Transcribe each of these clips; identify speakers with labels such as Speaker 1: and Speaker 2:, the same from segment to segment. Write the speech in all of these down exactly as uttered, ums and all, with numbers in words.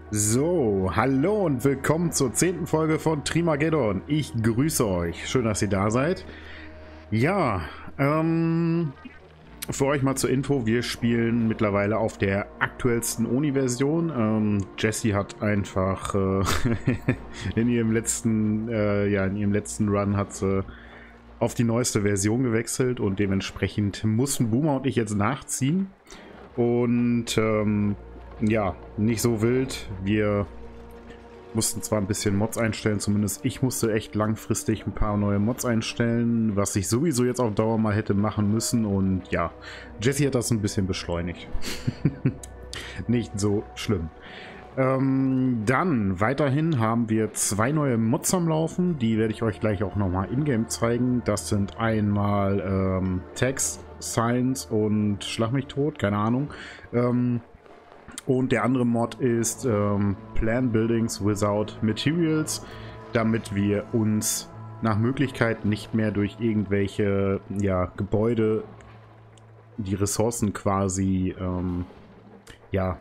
Speaker 1: So, hallo und willkommen zur zehnten Folge von Trimageddon. Ich grüße euch. Schön, dass ihr da seid. Ja, ähm, für euch mal zur Info, wir spielen mittlerweile auf der aktuellsten Oni-Version. Ähm, Jessie hat einfach äh, in ihrem letzten, äh, ja, in ihrem letzten Run hat sie auf die neueste Version gewechselt und dementsprechend mussten Boomer und ich jetzt nachziehen. Und ähm, ja, nicht so wild. Wir mussten zwar ein bisschen Mods einstellen, zumindest ich musste echt langfristig ein paar neue Mods einstellen, was ich sowieso jetzt auf Dauer mal hätte machen müssen. Und ja, Jessie hat das ein bisschen beschleunigt. Nicht so schlimm. Ähm, dann weiterhin haben wir zwei neue Mods am Laufen. Die werde ich euch gleich auch nochmal in-game zeigen. Das sind einmal ähm, Text, Science und Schlag mich tot, keine Ahnung. Ähm, Und der andere Mod ist ähm, Plan Buildings Without Materials, damit wir uns nach Möglichkeit nicht mehr durch irgendwelche ja, Gebäude die Ressourcen quasi, ähm, ja,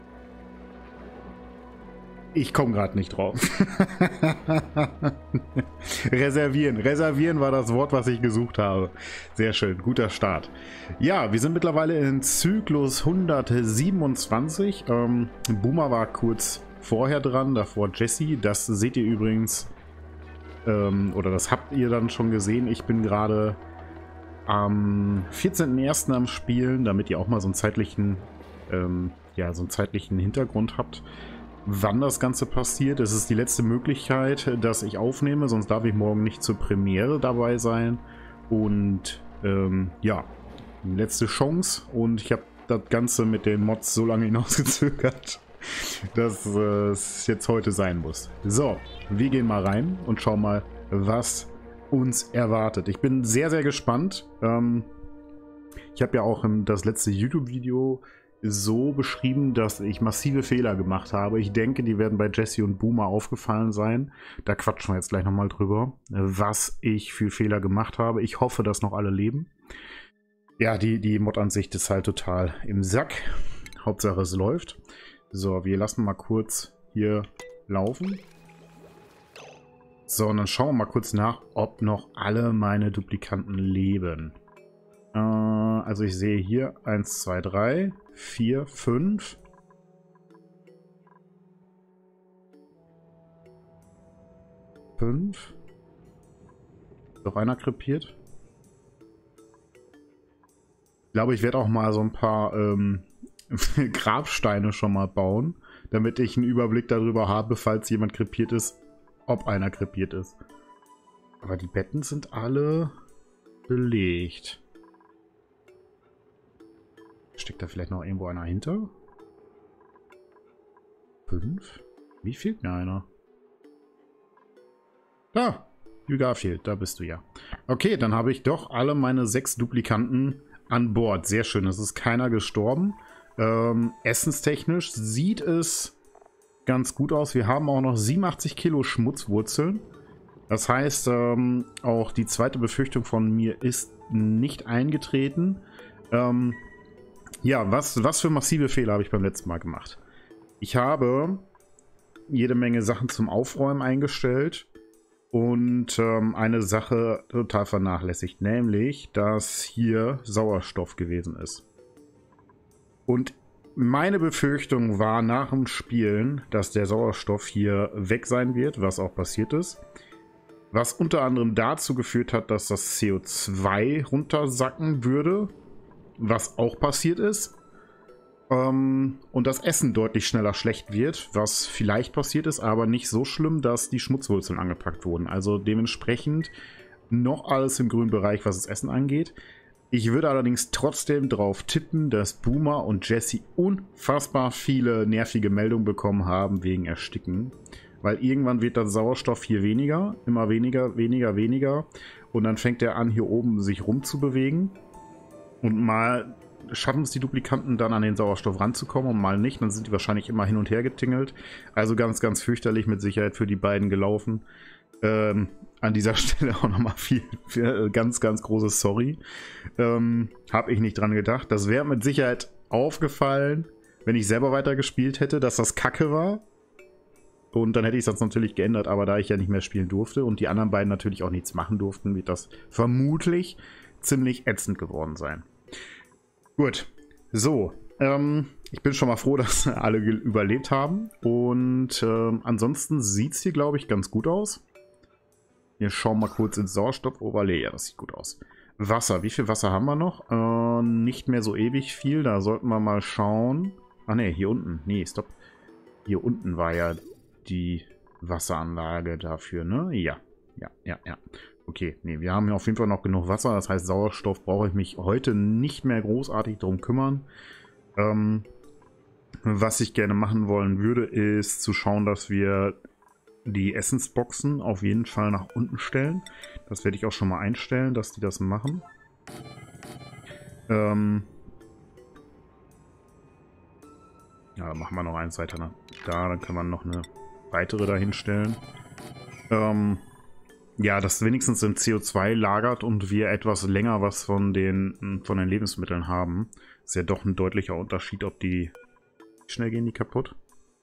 Speaker 1: ich komme gerade nicht drauf. Reservieren. Reservieren war das Wort, was ich gesucht habe. Sehr schön. Guter Start. Ja, wir sind mittlerweile in Zyklus hundertsiebenundzwanzig. Ähm, Boomer war kurz vorher dran, davor Jessie. Das seht ihr übrigens, ähm, oder das habt ihr dann schon gesehen. Ich bin gerade am vierzehnten ersten am Spielen, damit ihr auch mal so einen zeitlichen, ähm, ja, so einen zeitlichen Hintergrund habt, wann das Ganze passiert. Es ist die letzte Möglichkeit, dass ich aufnehme, sonst darf ich morgen nicht zur Premiere dabei sein. Und ähm, ja, letzte Chance. Und ich habe das Ganze mit den Mods so lange hinausgezögert, dass äh, es jetzt heute sein muss. So, wir gehen mal rein und schauen mal, was uns erwartet. Ich bin sehr, sehr gespannt. Ähm, ich habe ja auch im, das letzte YouTube-Video so beschrieben, dass ich massive Fehler gemacht habe. Ich denke, die werden bei Jessie und Boomer aufgefallen sein. Da quatschen wir jetzt gleich nochmal drüber, was ich für Fehler gemacht habe. Ich hoffe, dass noch alle leben. Ja, die, die Mod-Ansicht ist halt total im Sack. Hauptsache, es läuft. So, wir lassen mal kurz hier laufen. So, und dann schauen wir mal kurz nach, ob noch alle meine Duplikanten leben. Äh, also ich sehe hier eins, zwei, drei, vier, fünf. fünf. Doch einer krepiert. Ich glaube, ich werde auch mal so ein paar ähm, Grabsteine schon mal bauen, damit ich einen Überblick darüber habe, falls jemand krepiert ist, ob einer krepiert ist. Aber die Betten sind alle belegt. Steckt da vielleicht noch irgendwo einer hinter? Fünf? Wie fehlt mir einer? Da! Hugh Garfield, da bist du ja. Okay, dann habe ich doch alle meine sechs Duplikanten an Bord. Sehr schön, es ist keiner gestorben. Ähm, essenstechnisch sieht es ganz gut aus. Wir haben auch noch siebenundachtzig Kilo Schmutzwurzeln. Das heißt, ähm, auch die zweite Befürchtung von mir ist nicht eingetreten. Ähm, Ja, was, was für massive Fehler habe ich beim letzten Mal gemacht? Ich habe jede Menge Sachen zum Aufräumen eingestellt und ähm, eine Sache total vernachlässigt, nämlich, dass hier Sauerstoff gewesen ist. Und meine Befürchtung war nach dem Spielen, dass der Sauerstoff hier weg sein wird, was auch passiert ist. Was unter anderem dazu geführt hat, dass das C O zwei runtersacken würde. Was auch passiert ist. Ähm, und das Essen deutlich schneller schlecht wird, was vielleicht passiert ist, aber nicht so schlimm, dass die Schmutzwurzeln angepackt wurden. Also dementsprechend noch alles im grünen Bereich, was das Essen angeht. Ich würde allerdings trotzdem darauf tippen, dass Boomer und Jessie unfassbar viele nervige Meldungen bekommen haben wegen Ersticken. Weil irgendwann wird der Sauerstoff hier weniger, immer weniger, weniger, weniger. Und dann fängt er an, hier oben sich rumzubewegen. Und mal schaffen es die Duplikanten dann an den Sauerstoff ranzukommen und mal nicht. Dann sind die wahrscheinlich immer hin und her getingelt. Also ganz, ganz fürchterlich mit Sicherheit für die beiden gelaufen. Ähm, an dieser Stelle auch nochmal viel, viel, ganz, ganz großes Sorry. Ähm, Habe ich nicht dran gedacht. Das wäre mit Sicherheit aufgefallen, wenn ich selber weitergespielt hätte, dass das Kacke war. Und dann hätte ich das natürlich geändert, aber da ich ja nicht mehr spielen durfte und die anderen beiden natürlich auch nichts machen durften, wird das vermutlich ziemlich ätzend geworden sein. Gut, so. Ähm, ich bin schon mal froh, dass alle überlebt haben. Und ähm, ansonsten sieht es hier, glaube ich, ganz gut aus. Wir schauen mal kurz ins Sauerstoff-Overlay. Ja, das sieht gut aus. Wasser. Wie viel Wasser haben wir noch? Äh, nicht mehr so ewig viel. Da sollten wir mal schauen. Ah ne, hier unten. Nee, stopp. Hier unten war ja die Wasseranlage dafür, ne? Ja, ja, ja, ja. Okay, nee, wir haben ja auf jeden Fall noch genug Wasser. Das heißt, Sauerstoff brauche ich mich heute nicht mehr großartig drum kümmern. Ähm, was ich gerne machen wollen würde, ist zu schauen, dass wir die Essensboxen auf jeden Fall nach unten stellen. Das werde ich auch schon mal einstellen, dass die das machen. Ähm ja, dann machen wir noch eins weiter da. Dann kann man noch eine weitere dahinstellen. Ähm ja, dass wenigstens im C O zwei lagert und wir etwas länger was von den, von den Lebensmitteln haben. Ist ja doch ein deutlicher Unterschied, ob die... Wie schnell gehen die kaputt?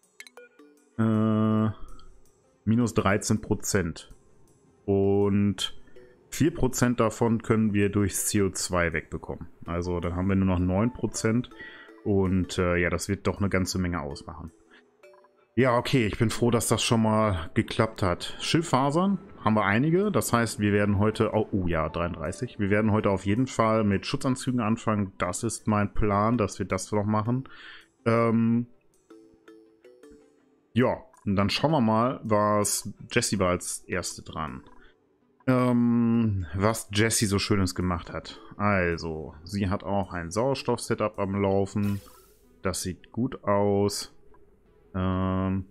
Speaker 1: Äh, minus dreizehn Prozent. Und vier Prozent davon können wir durchs C O zwei wegbekommen. Also dann haben wir nur noch neun Prozent. Und äh, ja, das wird doch eine ganze Menge ausmachen. Ja, okay, ich bin froh, dass das schon mal geklappt hat. Schilffasern haben wir einige. Das heißt, wir werden heute... Oh, oh ja, dreiunddreißig. Wir werden heute auf jeden Fall mit Schutzanzügen anfangen. Das ist mein Plan, dass wir das noch machen. Ähm ja, und dann schauen wir mal, was Jessie war als Erste dran. Ähm, was Jessie so Schönes gemacht hat. Also, sie hat auch ein Sauerstoff-Setup am Laufen. Das sieht gut aus. Ähm,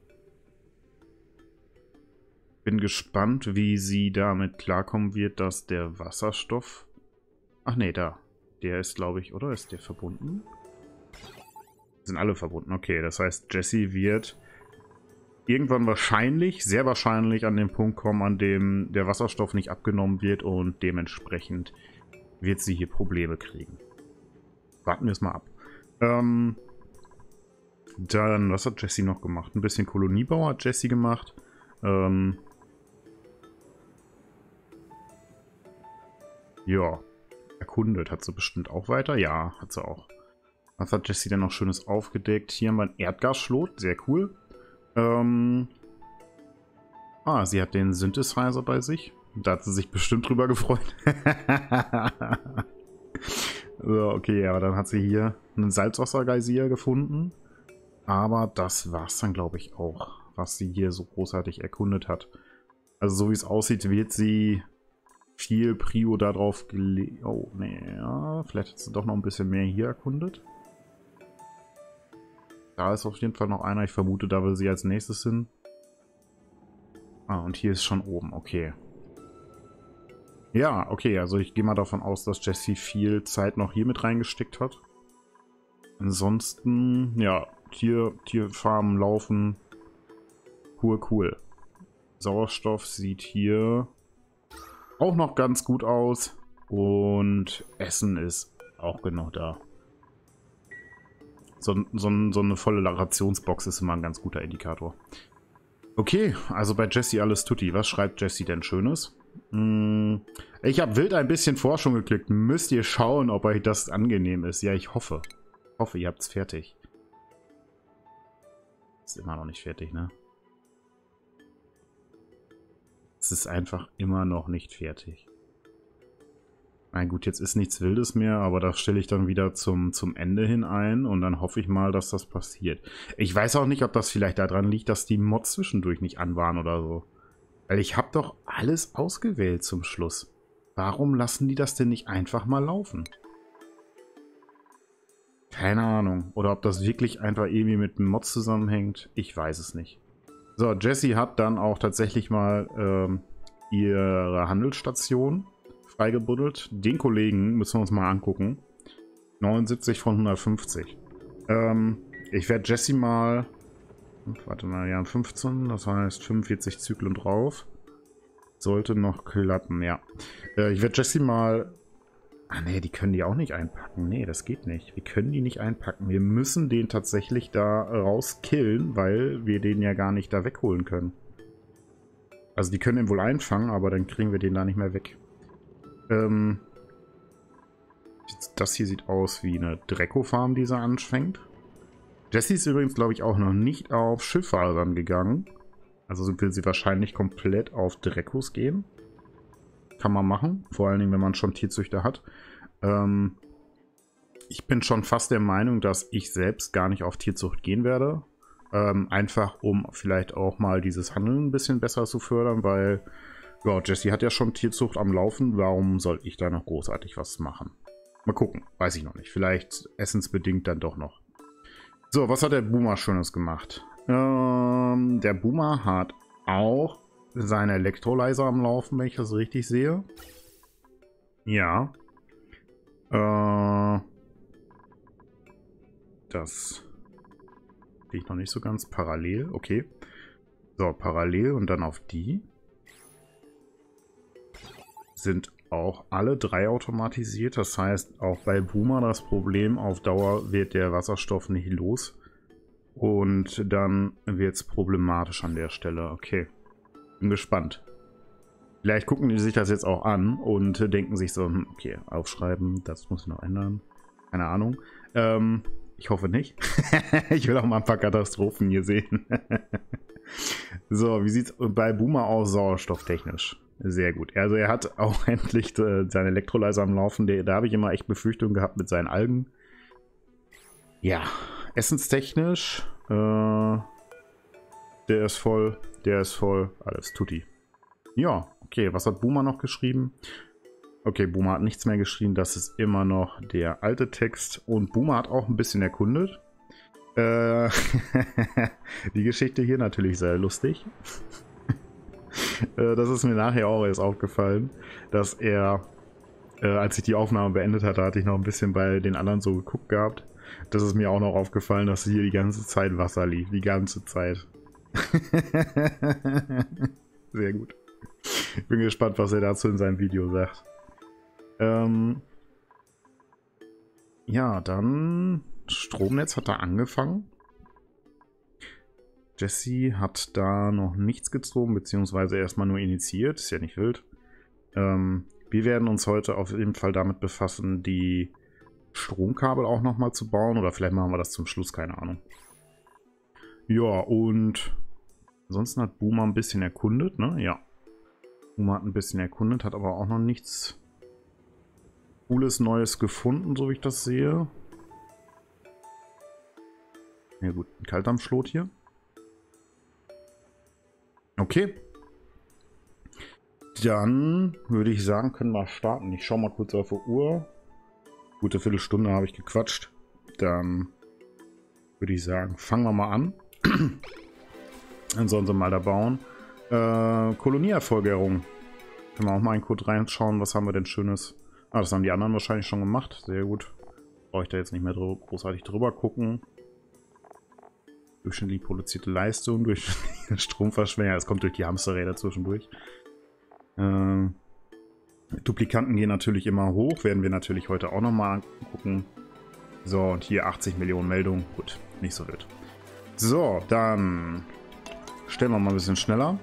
Speaker 1: bin gespannt, wie sie damit klarkommen wird, dass der Wasserstoff... Ach nee, da. Der ist, glaube ich, oder? Ist der verbunden? Sind alle verbunden. Okay, das heißt, Jessie wird irgendwann wahrscheinlich, sehr wahrscheinlich an den Punkt kommen, an dem der Wasserstoff nicht abgenommen wird und dementsprechend wird sie hier Probleme kriegen. Warten wir es mal ab. Ähm... Dann, was hat Jessie noch gemacht? Ein bisschen Koloniebau hat Jessie gemacht. Ähm ja, erkundet hat sie bestimmt auch weiter. Ja, hat sie auch. Was hat Jessie denn noch Schönes aufgedeckt? Hier haben wir ein Erdgasschlot, sehr cool. Ähm ah, sie hat den Synthesizer bei sich. Da hat sie sich bestimmt drüber gefreut. So, okay, aber dann hat sie hier einen Salzwassergeysir gefunden. Aber das war's dann, glaube ich, auch, was sie hier so großartig erkundet hat. Also so wie es aussieht, wird sie viel Prio darauf gelegt. Oh, nee, ja, vielleicht hat sie doch noch ein bisschen mehr hier erkundet. Da ist auf jeden Fall noch einer. Ich vermute, da will sie als nächstes hin. Ah, und hier ist schon oben, okay. Ja, okay, also ich gehe mal davon aus, dass Jessie viel Zeit noch hier mit reingesteckt hat. Ansonsten, ja, Tier, Tierfarmen laufen. Cool, cool. Sauerstoff sieht hier auch noch ganz gut aus. Und Essen ist auch genug da. So, so, so eine volle Rationsbox ist immer ein ganz guter Indikator. Okay, also bei Jessie alles tutti. Was schreibt Jessie denn Schönes? Hm, ich habe wild ein bisschen Forschung geklickt. Müsst ihr schauen, ob euch das angenehm ist. Ja, ich hoffe. Ich hoffe, ihr habt es fertig. Ist immer noch nicht fertig, ne? Es ist einfach immer noch nicht fertig. Na gut, jetzt ist nichts Wildes mehr, aber das stelle ich dann wieder zum, zum Ende hin ein und dann hoffe ich mal, dass das passiert. Ich weiß auch nicht, ob das vielleicht daran liegt, dass die Mods zwischendurch nicht an waren oder so. Weil ich habe doch alles ausgewählt zum Schluss. Warum lassen die das denn nicht einfach mal laufen? Keine Ahnung. Oder ob das wirklich einfach irgendwie mit dem Mod zusammenhängt. Ich weiß es nicht. So, Jessie hat dann auch tatsächlich mal ähm, ihre Handelsstation freigebuddelt. Den Kollegen müssen wir uns mal angucken. neunundsiebzig von hundertfünfzig. Ähm, ich werde Jessie mal... Warte mal, wir haben fünfzehn, das heißt fünfundvierzig Zyklen drauf. Sollte noch klappen, ja. Äh, ich werde Jessie mal Ah ne, die können die auch nicht einpacken. Nee, das geht nicht. Wir können die nicht einpacken. Wir müssen den tatsächlich da raus killen, weil wir den ja gar nicht da wegholen können. Also die können den wohl einfangen, aber dann kriegen wir den da nicht mehr weg. Ähm, das hier sieht aus wie eine Drecko-Farm, die sie anfängt. Jessie ist übrigens, glaube ich, auch noch nicht auf Schifffahrer gegangen. Also will sie wahrscheinlich komplett auf Dreckos gehen. Kann man machen, vor allen Dingen, wenn man schon Tierzüchter hat. Ähm, ich bin schon fast der Meinung, dass ich selbst gar nicht auf Tierzucht gehen werde. Ähm, einfach, um vielleicht auch mal dieses Handeln ein bisschen besser zu fördern, weil ja, Jessie hat ja schon Tierzucht am Laufen. Warum soll ich da noch großartig was machen? Mal gucken, weiß ich noch nicht. Vielleicht essensbedingt dann doch noch. So, was hat der Boomer Schönes gemacht? Ähm, der Boomer hat auch seine Elektrolyzer am Laufen, wenn ich das richtig sehe. Ja. Äh, das sehe ich noch nicht so ganz. Parallel, okay. So, parallel und dann auf die. Sind auch alle drei automatisiert. Das heißt, auch bei Boomer das Problem, auf Dauer wird der Wasserstoff nicht los. Und dann wird es problematisch an der Stelle. Okay. Bin gespannt. Vielleicht gucken die sich das jetzt auch an und denken sich so, okay, aufschreiben, das muss ich noch ändern. Keine Ahnung. Ähm, ich hoffe nicht. Ich will auch mal ein paar Katastrophen hier sehen. So, wie sieht es bei Boomer aus sauerstofftechnisch? Sehr gut. Also er hat auch endlich äh, seine Elektrolyzer am Laufen. Der, da habe ich immer echt Befürchtungen gehabt mit seinen Algen. Ja, essenstechnisch, äh, der ist voll, der ist voll, alles tutti. Ja, okay, was hat Boomer noch geschrieben? Okay, Boomer hat nichts mehr geschrieben, das ist immer noch der alte Text. Und Boomer hat auch ein bisschen erkundet. Äh, die Geschichte hier natürlich sehr lustig. äh, das ist mir nachher auch erst aufgefallen, dass er, äh, als ich die Aufnahme beendet hatte, hatte ich noch ein bisschen bei den anderen so geguckt gehabt. Das ist mir auch noch aufgefallen, dass hier die ganze Zeit Wasser lief. Die ganze Zeit. Sehr gut. Ich bin gespannt, was er dazu in seinem Video sagt. Ähm ja, dann Stromnetz hat da angefangen. Jessie hat da noch nichts gezogen, beziehungsweise erstmal nur initiiert. Ist ja nicht wild. Ähm, wir werden uns heute auf jeden Fall damit befassen, die Stromkabel auch nochmal zu bauen. Oder vielleicht machen wir das zum Schluss, keine Ahnung. Ja, und ansonsten hat Boomer ein bisschen erkundet, ne? Ja. Boomer hat ein bisschen erkundet, hat aber auch noch nichts Cooles Neues gefunden, so wie ich das sehe. Ja gut, ein Kaltdampfschlot hier. Okay. Dann würde ich sagen, können wir starten. Ich schaue mal kurz auf die Uhr. Gute Viertelstunde habe ich gequatscht. Dann würde ich sagen, fangen wir mal an. Dann sollen sie mal da bauen. Äh, Kolonieerfolgerung. Können wir auch mal in Code reinschauen. Was haben wir denn Schönes? Ah, das haben die anderen wahrscheinlich schon gemacht. Sehr gut. Brauche ich da jetzt nicht mehr drü großartig drüber gucken. Durchschnittlich produzierte Leistung, durchschnittliche Stromverschwendung. Es kommt durch die Hamsterräder zwischendurch. Äh, Duplikanten gehen natürlich immer hoch. Werden wir natürlich heute auch nochmal angucken. So, und hier achtzig Millionen Meldungen. Gut, nicht so wild. So, dann stellen wir mal ein bisschen schneller.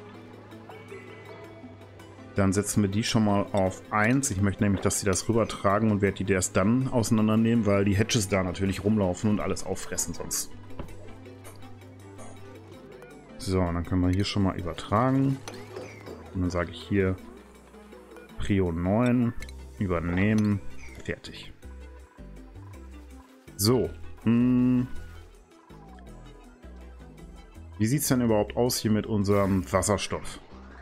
Speaker 1: Dann setzen wir die schon mal auf eins. Ich möchte nämlich, dass sie das rübertragen und werde die erst dann auseinandernehmen, weil die Hedges da natürlich rumlaufen und alles auffressen sonst. So, dann können wir hier schon mal übertragen. Und dann sage ich hier Prio neun, übernehmen, fertig. So. Mh. Wie sieht es denn überhaupt aus hier mit unserem Wasserstoff?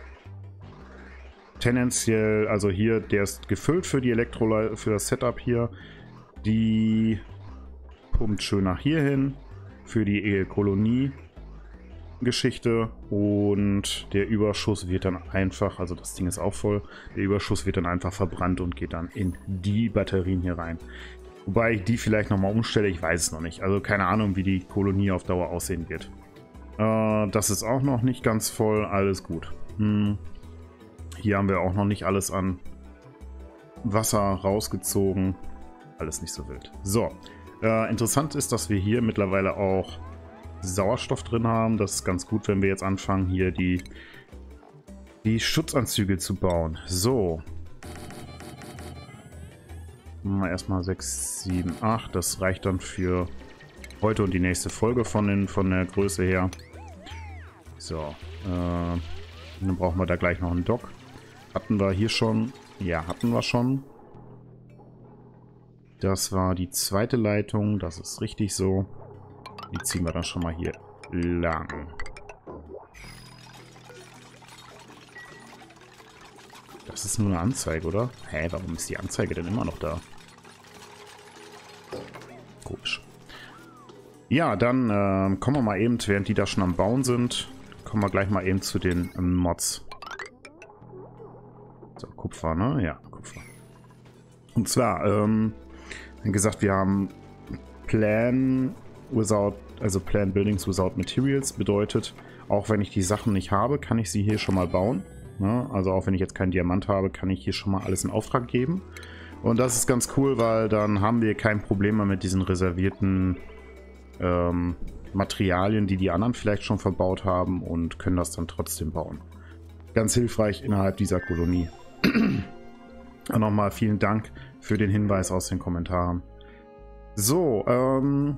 Speaker 1: Tendenziell, also hier, der ist gefüllt für die Elektrolyte, für das Setup hier. Die pumpt schön nach hier hin für die Kolonie Geschichte und der Überschuss wird dann einfach, also das Ding ist auch voll, der Überschuss wird dann einfach verbrannt und geht dann in die Batterien hier rein. Wobei ich die vielleicht nochmal umstelle, ich weiß es noch nicht. Also keine Ahnung, wie die Kolonie auf Dauer aussehen wird. Äh, das ist auch noch nicht ganz voll, alles gut. Hm. Hier haben wir auch noch nicht alles an Wasser rausgezogen. Alles nicht so wild. So, äh, interessant ist, dass wir hier mittlerweile auch Sauerstoff drin haben. Das ist ganz gut, wenn wir jetzt anfangen, hier die, die Schutzanzüge zu bauen. So. Mal erstmal sechs, sieben, acht. Das reicht dann für heute und die nächste Folge von, den, von der Größe her. So. Äh, dann brauchen wir da gleich noch einen Dock. Hatten wir hier schon? Ja, hatten wir schon. Das war die zweite Leitung. Das ist richtig so. Die ziehen wir dann schon mal hier lang. Das ist nur eine Anzeige, oder? Hä, warum ist die Anzeige denn immer noch da? Komisch. Ja, dann äh, kommen wir mal eben, während die da schon am Bauen sind, kommen wir gleich mal eben zu den ähm, Mods. So, Kupfer, ne? Ja, Kupfer. Und zwar, ähm, wie gesagt, wir haben Plan without, also Plan Buildings without Materials bedeutet, auch wenn ich die Sachen nicht habe, kann ich sie hier schon mal bauen. Ne? Also auch wenn ich jetzt keinen Diamant habe, kann ich hier schon mal alles in Auftrag geben. Und das ist ganz cool, weil dann haben wir kein Problem mehr mit diesen reservierten ähm, Materialien, die die anderen vielleicht schon verbaut haben, und können das dann trotzdem bauen. Ganz hilfreich innerhalb dieser Kolonie. Und nochmal vielen Dank für den Hinweis aus den Kommentaren. So, ähm...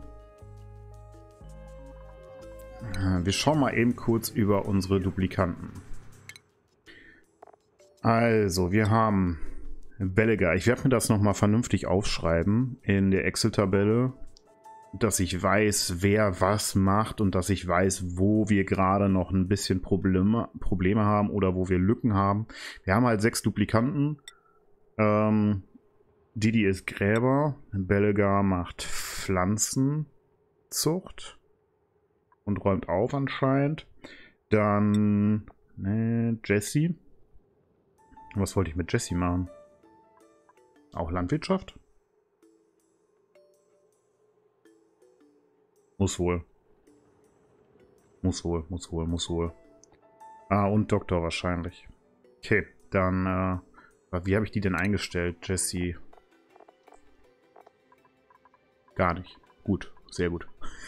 Speaker 1: wir schauen mal eben kurz über unsere Duplikanten. Also, wir haben Belliger. Ich werde mir das nochmal vernünftig aufschreiben in der Excel-Tabelle, dass ich weiß, wer was macht und dass ich weiß, wo wir gerade noch ein bisschen Probleme, Probleme haben oder wo wir Lücken haben. Wir haben halt sechs Duplikanten. Ähm, Didi ist Gräber. Belliger macht Pflanzenzucht und räumt auf anscheinend. Dann ne, Jesse. Was wollte ich mit Jesse machen? Auch Landwirtschaft? Muss wohl. Muss wohl, muss wohl, muss wohl. Ah, und Doktor wahrscheinlich. Okay, dann, äh, wie habe ich die denn eingestellt, Jesse? Gar nicht. Gut, sehr gut.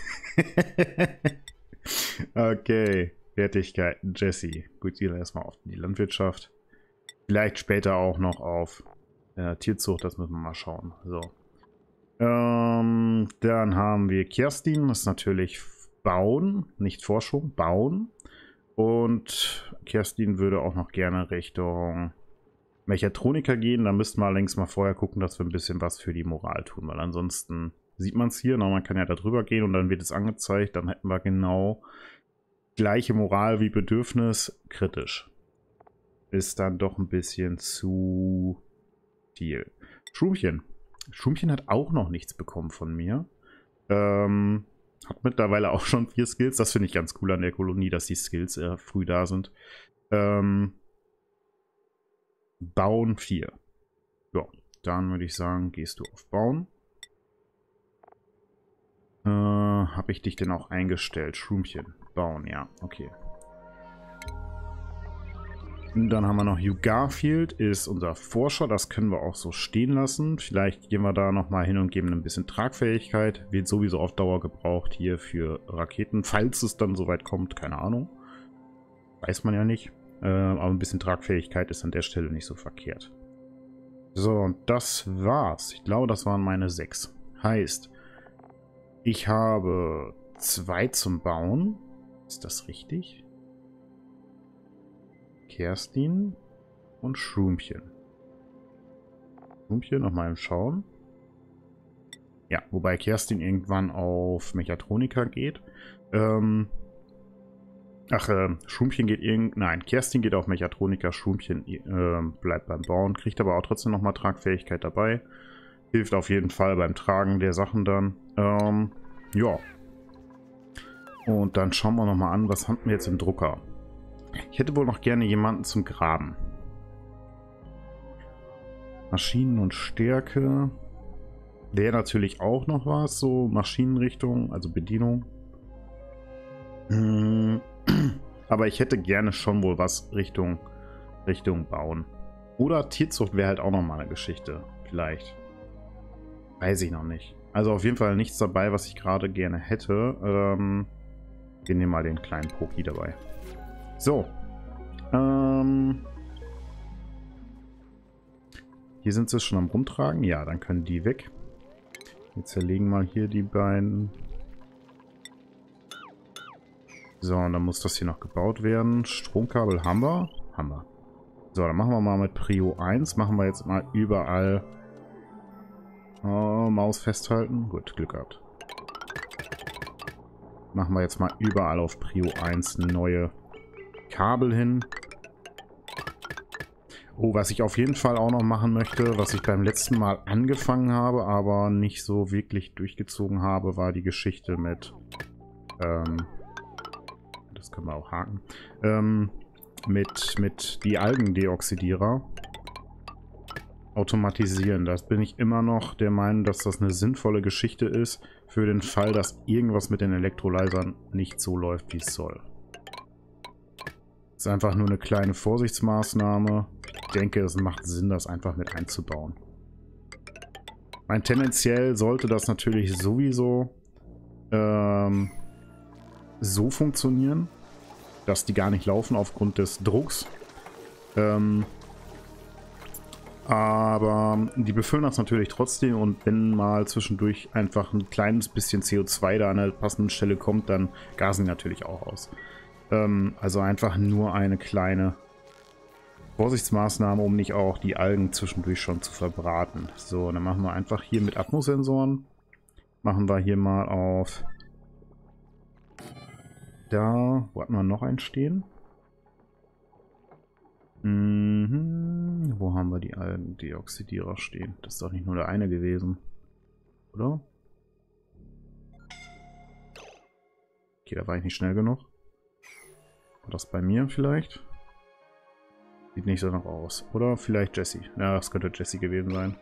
Speaker 1: Okay, Fertigkeiten, Jesse. Gut, hier erstmal auf die Landwirtschaft. Vielleicht später auch noch auf äh, Tierzucht, das müssen wir mal schauen. So. Ähm, dann haben wir Kerstin, das ist natürlich Bauen, nicht Forschung, Bauen. Und Kerstin würde auch noch gerne Richtung Mechatroniker gehen. Da müssten wir allerdings mal vorher gucken, dass wir ein bisschen was für die Moral tun, weil ansonsten sieht man es hier, na, man kann ja da drüber gehen und dann wird es angezeigt, dann hätten wir genau gleiche Moral wie Bedürfnis, kritisch. Ist dann doch ein bisschen zu viel. Schumchen. Schumchen hat auch noch nichts bekommen von mir. Ähm, hat mittlerweile auch schon vier Skills. Das finde ich ganz cool an der Kolonie, dass die Skills äh, früh da sind. Ähm, Bauen vier. Ja, dann würde ich sagen, gehst du auf Bauen. Äh, habe ich dich denn auch eingestellt? Schumchen. Bauen, ja, okay. Und dann haben wir noch Hugh Garfield, ist unser Forscher. Das können wir auch so stehen lassen. Vielleicht gehen wir da nochmal hin und geben ein bisschen Tragfähigkeit. Wird sowieso auf Dauer gebraucht hier für Raketen. Falls es dann soweit kommt, keine Ahnung. Weiß man ja nicht. Äh, aber ein bisschen Tragfähigkeit ist an der Stelle nicht so verkehrt. So, und das war's. Ich glaube, das waren meine sechs. Heißt, ich habe zwei zum Bauen. Ist das richtig? Kerstin und Schumchen. Schumchen nochmal im Schauen. Ja, wobei Kerstin irgendwann auf Mechatroniker geht. Ähm, ach, äh, Schumchen geht irgend... Nein, Kerstin geht auf Mechatroniker, Schumchen äh, bleibt beim Bauen, kriegt aber auch trotzdem nochmal Tragfähigkeit dabei. Hilft auf jeden Fall beim Tragen der Sachen dann. Ähm, ja. Und dann schauen wir nochmal an, was haben wir jetzt im Drucker. Ich hätte wohl noch gerne jemanden zum Graben. Maschinen und Stärke. Wäre natürlich auch noch was, so Maschinenrichtung, also Bedienung. Aber ich hätte gerne schon wohl was Richtung, Richtung Bauen. Oder Tierzucht wäre halt auch nochmal eine Geschichte. Vielleicht. Weiß ich noch nicht. Also auf jeden Fall nichts dabei, was ich gerade gerne hätte. Ähm, wir nehmen mal den kleinen Poki dabei. So. Ähm, hier sind sie schon am Rumtragen. Ja, dann können die weg. Wir zerlegen mal hier die beiden. So, und dann muss das hier noch gebaut werden. Stromkabel haben wir. Haben wir. So, dann machen wir mal mit Prio eins. Machen wir jetzt mal überall... Oh, Maus festhalten. Gut, Glück gehabt. Machen wir jetzt mal überall auf Prio eins neue Kabel hin. Oh, was ich auf jeden Fall auch noch machen möchte, was ich beim letzten Mal angefangen habe, aber nicht so wirklich durchgezogen habe, war die Geschichte mit... Ähm, das können wir auch haken. Ähm, mit, mit die Algendeoxidierer automatisieren. Das bin ich immer noch der Meinung, dass das eine sinnvolle Geschichte ist, für den Fall, dass irgendwas mit den Elektrolysern nicht so läuft, wie es soll. Das ist einfach nur eine kleine Vorsichtsmaßnahme. Ich denke, es macht Sinn, das einfach mit einzubauen. Mein tendenziell sollte das natürlich sowieso ähm, so funktionieren, dass die gar nicht laufen aufgrund des Drucks. Ähm, aber die befüllen das natürlich trotzdem, und wenn mal zwischendurch einfach ein kleines bisschen C O zwei da an der passenden Stelle kommt, dann gasen die natürlich auch aus. Ähm, also einfach nur eine kleine Vorsichtsmaßnahme, um nicht auch die Algen zwischendurch schon zu verbraten. So, dann machen wir einfach hier mit Atmosensoren. Machen wir hier mal auf... Da, wo hatten wir noch einen stehen? Mhm. Wo haben wir die Algendeoxidierer stehen? Das ist doch nicht nur der eine gewesen. Oder? Okay, da war ich nicht schnell genug. War das bei mir vielleicht? Sieht nicht so noch aus. Oder vielleicht Jesse. Ja, das könnte Jesse gewesen sein.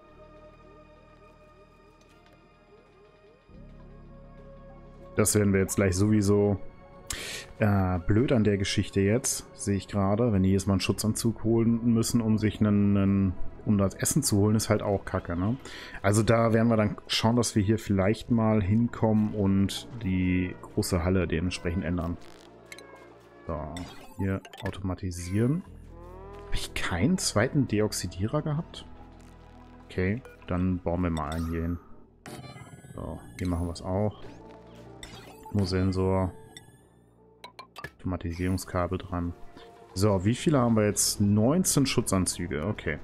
Speaker 1: Das werden wir jetzt gleich sowieso... Äh, blöd an der Geschichte jetzt, sehe ich gerade, wenn die jetzt mal einen Schutzanzug holen müssen, um sich einen, einen, um das Essen zu holen, ist halt auch kacke, ne? Also da werden wir dann schauen, dass wir hier vielleicht mal hinkommen und die große Halle dementsprechend ändern. So, hier automatisieren. Habe ich keinen zweiten Deoxidierer gehabt? Okay, dann bauen wir mal einen hier hin. So, hier machen wir es auch. Atmosensor. Automatisierungskabel dran. So, wie viele haben wir jetzt? neunzehn Schutzanzüge, okay.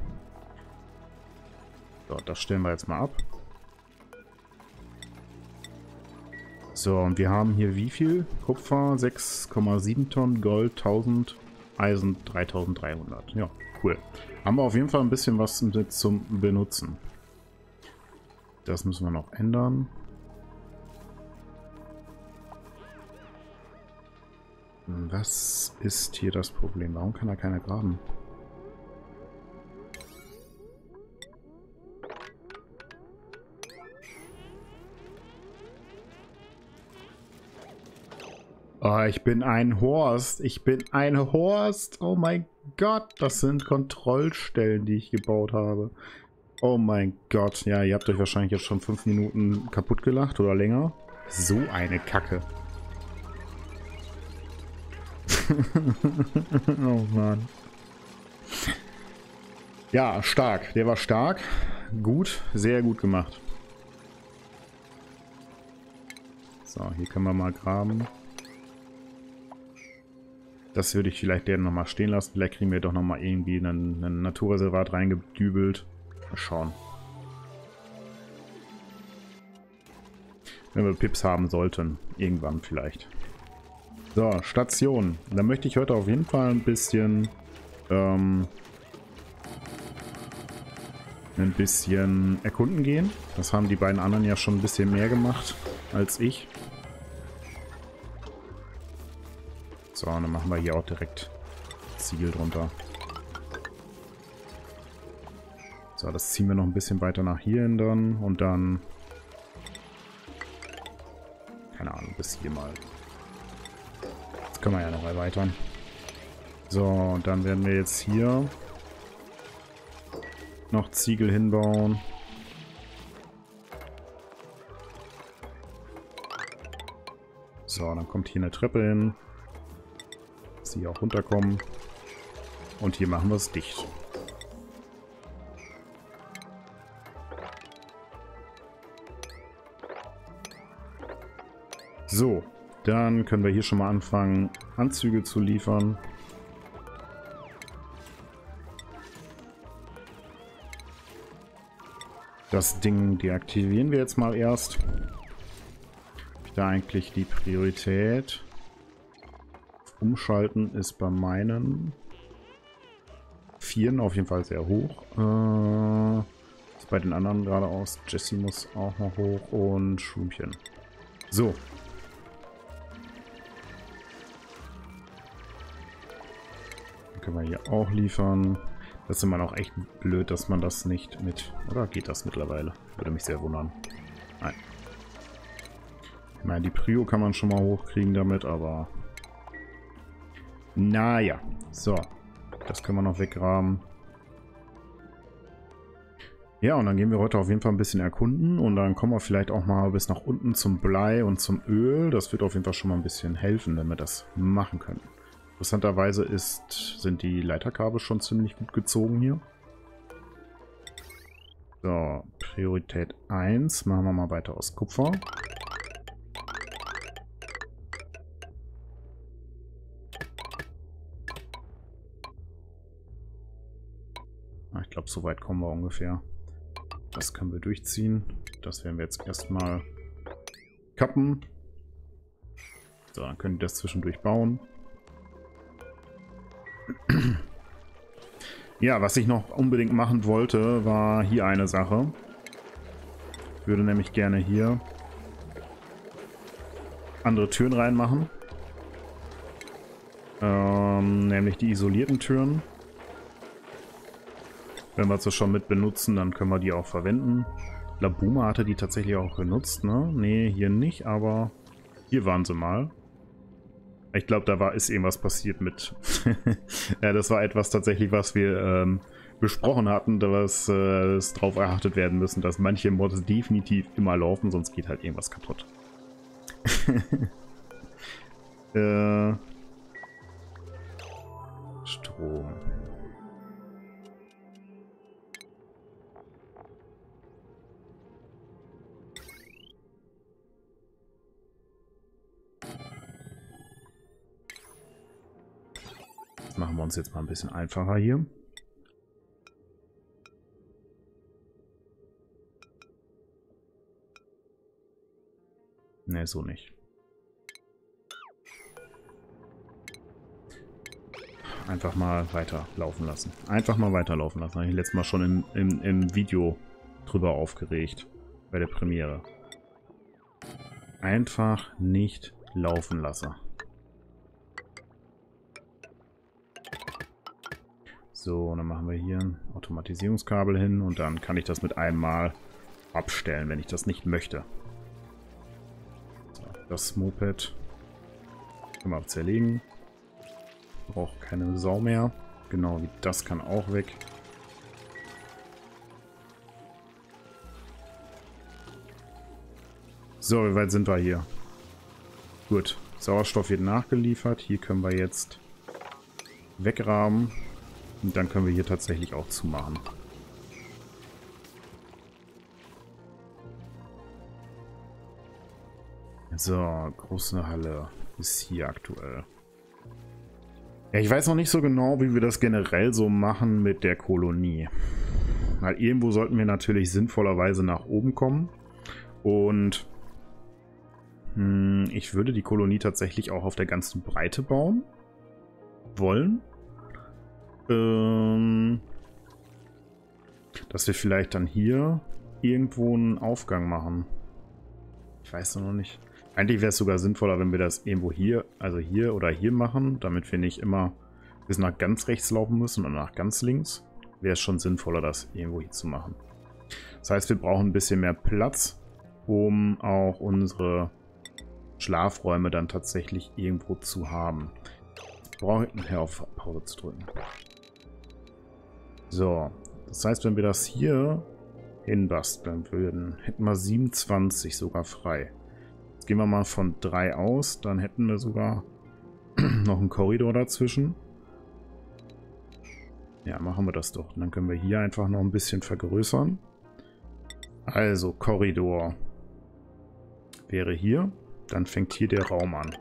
Speaker 1: So, das stellen wir jetzt mal ab. So, und wir haben hier wie viel? Kupfer sechs Komma sieben Tonnen, Gold tausend, Eisen dreitausenddreihundert. Ja, cool. Haben wir auf jeden Fall ein bisschen was mit zum Benutzen. Das müssen wir noch ändern. Was ist hier das Problem? Warum kann da keiner graben? Oh, ich bin ein Horst. Ich bin ein Horst. Oh mein Gott. Das sind Kontrollstellen, die ich gebaut habe. Oh mein Gott. Ja, ihr habt euch wahrscheinlich jetzt schon fünf Minuten kaputt gelacht oder länger. So eine Kacke. Oh Mann. Ja, stark. Der war stark. Gut. Sehr gut gemacht. So, hier können wir mal graben. Das würde ich vielleicht den nochmal stehen lassen. Vielleicht kriegen wir doch nochmal irgendwie einen, einen Naturreservat reingedübelt. Mal schauen. Wenn wir Pips haben sollten. Irgendwann vielleicht. So, Station. Da möchte ich heute auf jeden Fall ein bisschen... Ähm, ein bisschen erkunden gehen. Das haben die beiden anderen ja schon ein bisschen mehr gemacht als ich. So, und dann machen wir hier auch direkt Ziegel drunter. So, das ziehen wir noch ein bisschen weiter nach hier hin dann. Und dann... Keine Ahnung, bis hier mal. Jetzt können wir ja noch erweitern. So, und dann werden wir jetzt hier... Noch Ziegel hinbauen. So, dann kommt hier eine Treppe hin. Dass sie auch runterkommen. Und hier machen wir es dicht. So, dann können wir hier schon mal anfangen, Anzüge zu liefern. Das Ding deaktivieren wir jetzt mal erst. Habe ich da eigentlich die Priorität? Umschalten ist bei meinen Vieren auf jeden Fall sehr hoch. Äh, ist bei den anderen geradeaus. Jessie muss auch noch hoch und Schrumchen. So. Dann können wir hier auch liefern. Das ist immer noch echt blöd, dass man das nicht mit... Oder geht das mittlerweile? Würde mich sehr wundern. Nein. Ich meine, die Prio kann man schon mal hochkriegen damit, aber... Naja. So. Das können wir noch weggraben. Ja, und dann gehen wir heute auf jeden Fall ein bisschen erkunden. Und dann kommen wir vielleicht auch mal bis nach unten zum Blei und zum Öl. Das wird auf jeden Fall schon mal ein bisschen helfen, wenn wir das machen können. Interessanterweise ist, sind die Leiterkabel schon ziemlich gut gezogen hier. So, Priorität eins. Machen wir mal weiter aus Kupfer. Ich glaube, so weit kommen wir ungefähr. Das können wir durchziehen. Das werden wir jetzt erstmal kappen. So, dann können wir das zwischendurch bauen. Ja, was ich noch unbedingt machen wollte, war hier eine Sache. Ich würde nämlich gerne hier andere Türen reinmachen. Ähm, nämlich die isolierten Türen. Wenn wir sie schon mit benutzen, dann können wir die auch verwenden. Labuma hatte die tatsächlich auch genutzt, ne? Ne, hier nicht, aber hier waren sie mal. Ich glaube, da war ist irgendwas passiert mit. Ja, das war etwas tatsächlich, was wir ähm, besprochen hatten, dass äh, es darauf erachtet werden müssen, dass manche Mods definitiv immer laufen, sonst geht halt irgendwas kaputt. äh, Strom. Machen wir uns jetzt mal ein bisschen einfacher hier. Ne, so nicht. Einfach mal weiter laufen lassen. Einfach mal weiterlaufen lassen. Habe ich letztes Mal schon im, im, im Video drüber aufgeregt. Bei der Premiere. Einfach nicht laufen lassen. So, dann machen wir hier ein Automatisierungskabel hin und dann kann ich das mit einem Mal abstellen, wenn ich das nicht möchte. So, das Moped können wir auch zerlegen. Braucht keine Sau mehr. Genau wie das kann auch weg. So, wie weit sind wir hier? Gut, Sauerstoff wird nachgeliefert. Hier können wir jetzt wegrahmen. Und dann können wir hier tatsächlich auch zumachen. So, große Halle ist hier aktuell. Ja, ich weiß noch nicht so genau, wie wir das generell so machen mit der Kolonie. Weil irgendwo sollten wir natürlich sinnvollerweise nach oben kommen. Und hm, ich würde die Kolonie tatsächlich auch auf der ganzen Breite bauen wollen. Dass wir vielleicht dann hier irgendwo einen Aufgang machen. Ich weiß noch nicht. Eigentlich wäre es sogar sinnvoller, wenn wir das irgendwo hier, also hier oder hier machen, damit wir nicht immer bis nach ganz rechts laufen müssen oder nach ganz links. Wäre es schon sinnvoller, das irgendwo hier zu machen. Das heißt, wir brauchen ein bisschen mehr Platz, um auch unsere Schlafräume dann tatsächlich irgendwo zu haben. Jetzt brauche ich nachher auf Pause zu drücken. So, Das heißt, wenn wir das hier hinbasteln würden, hätten wir siebenundzwanzig sogar frei. Jetzt gehen wir mal von drei aus, dann hätten wir sogar noch einen Korridor dazwischen. Ja, machen wir das doch. Und dann können wir hier einfach noch ein bisschen vergrößern. Also, Korridor wäre hier. Dann fängt hier der Raum an.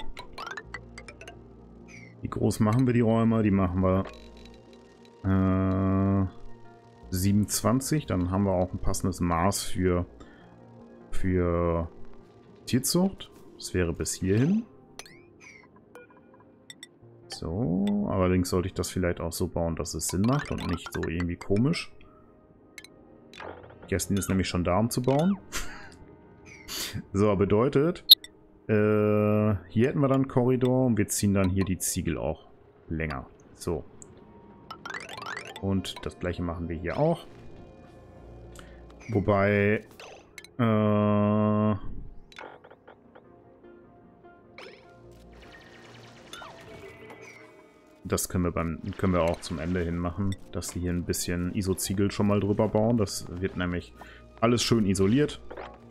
Speaker 1: Wie groß machen wir die Räume? Die machen wir äh, siebenundzwanzig. Dann haben wir auch ein passendes Maß für, für Tierzucht. Das wäre bis hierhin. So, allerdings sollte ich das vielleicht auch so bauen, dass es Sinn macht und nicht so irgendwie komisch. Kerstin ist nämlich schon da, um zu bauen. So, bedeutet, äh, hier hätten wir dann einen Korridor und wir ziehen dann hier die Ziegel auch länger. So. Und das gleiche machen wir hier auch. Wobei, äh, das können wir, beim, können wir auch zum Ende hin machen, dass die hier ein bisschen I S O-Ziegel schon mal drüber bauen. Das wird nämlich alles schön isoliert.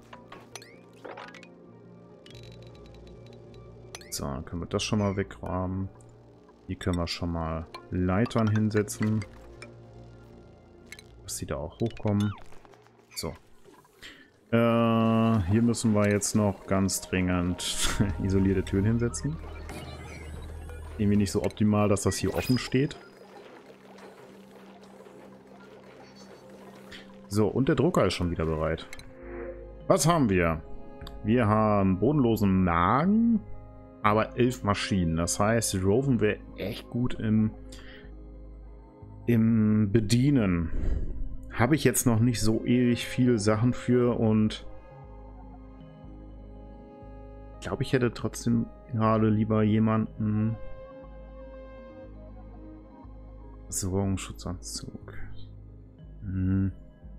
Speaker 1: So, dann können wir das schon mal wegräumen. Hier können wir schon mal Leitern hinsetzen, dass die da auch hochkommen. So. Äh, hier müssen wir jetzt noch ganz dringend isolierte Türen hinsetzen. Irgendwie nicht so optimal, dass das hier offen steht. So, und der Drucker ist schon wieder bereit. Was haben wir? Wir haben bodenlosen Magen, aber elf Maschinen. Das heißt, Roven wäre echt gut im, im Bedienen. Habe ich jetzt noch nicht so ewig viele Sachen für und ich glaube, ich hätte trotzdem gerade lieber jemanden... Versorgungsschutzanzug. Hm.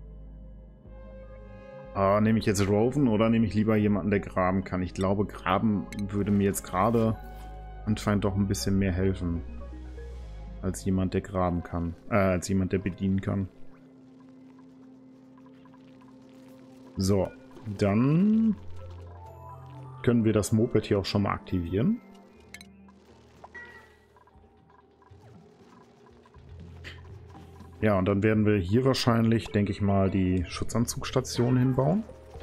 Speaker 1: Ah, nehme ich jetzt Roven oder nehme ich lieber jemanden, der graben kann? Ich glaube, graben würde mir jetzt gerade anscheinend doch ein bisschen mehr helfen. Als jemand, der graben kann. Äh, als jemand, der bedienen kann. So, dann können wir das Moped hier auch schon mal aktivieren. Ja, und dann werden wir hier wahrscheinlich, denke ich mal, die Schutzanzugsstation hinbauen.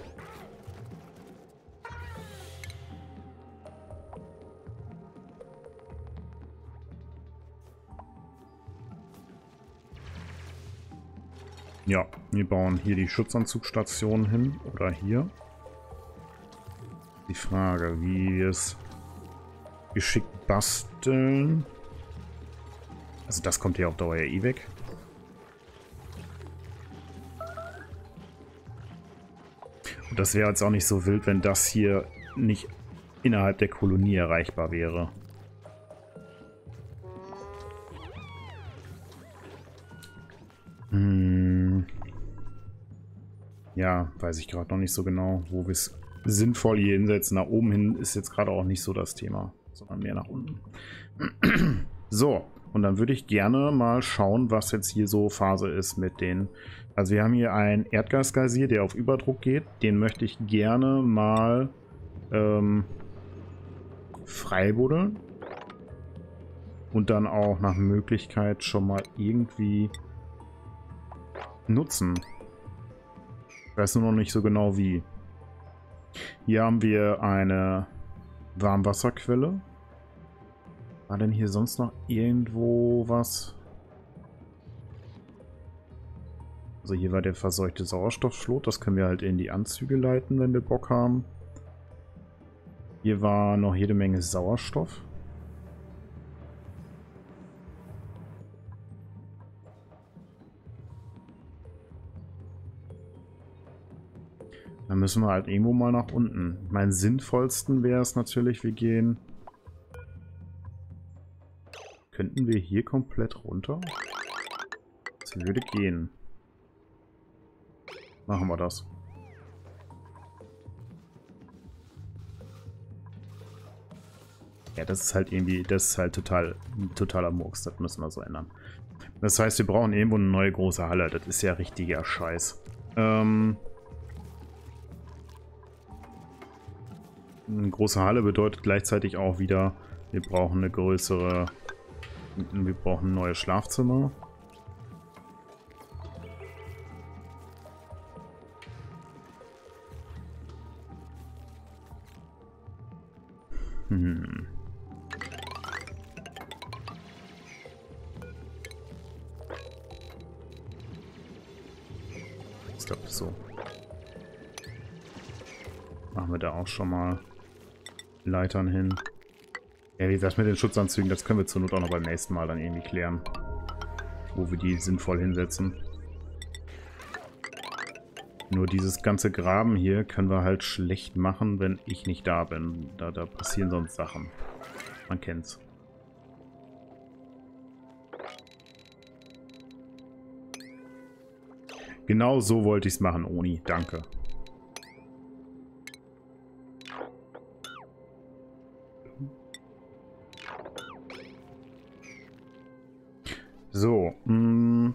Speaker 1: Ja, wir bauen hier die Schutzanzugsstation hin oder hier. Die Frage, wie wir es geschickt basteln. Also das kommt hier auf Dauer ja eh weg. Und das wäre jetzt auch nicht so wild, wenn das hier nicht innerhalb der Kolonie erreichbar wäre. Hm. Ja, weiß ich gerade noch nicht so genau, wo wir es sinnvoll hier hinsetzen. Nach oben hin ist jetzt gerade auch nicht so das Thema, sondern mehr nach unten. So, und dann würde ich gerne mal schauen, was jetzt hier so Phase ist mit den... Also wir haben hier einen Erdgasgeysir, der auf Überdruck geht. Den möchte ich gerne mal ähm, freibuddeln. Und dann auch nach Möglichkeit schon mal irgendwie nutzen. Ich weiß nur noch nicht so genau wie. Hier haben wir eine Warmwasserquelle. War denn hier sonst noch irgendwo was? Also hier war der verseuchte Sauerstoffschlot. Das können wir halt in die Anzüge leiten, wenn wir Bock haben. Hier war noch jede Menge Sauerstoff. Dann müssen wir halt irgendwo mal nach unten. Ich meine, sinnvollsten wäre es natürlich, wir gehen... Könnten wir hier komplett runter? Das würde gehen. Machen wir das. Ja, das ist halt irgendwie, das ist halt total, totaler Murks. Das müssen wir so ändern. Das heißt, wir brauchen irgendwo eine neue große Halle. Das ist ja richtiger Scheiß. Ähm... Eine große Halle bedeutet gleichzeitig auch wieder, wir brauchen eine größere... Wir brauchen ein neues Schlafzimmer. Hm. Ich glaube so. Machen wir da auch schon mal Leitern hin. Ja, wie gesagt, mit den Schutzanzügen, das können wir zur Not auch noch beim nächsten Mal dann irgendwie klären. Wo wir die sinnvoll hinsetzen. Nur dieses ganze Graben hier können wir halt schlecht machen, wenn ich nicht da bin. Da, da passieren sonst Sachen. Man kennt's. Genau so wollte ich es machen, Oni. Danke. So. Mh.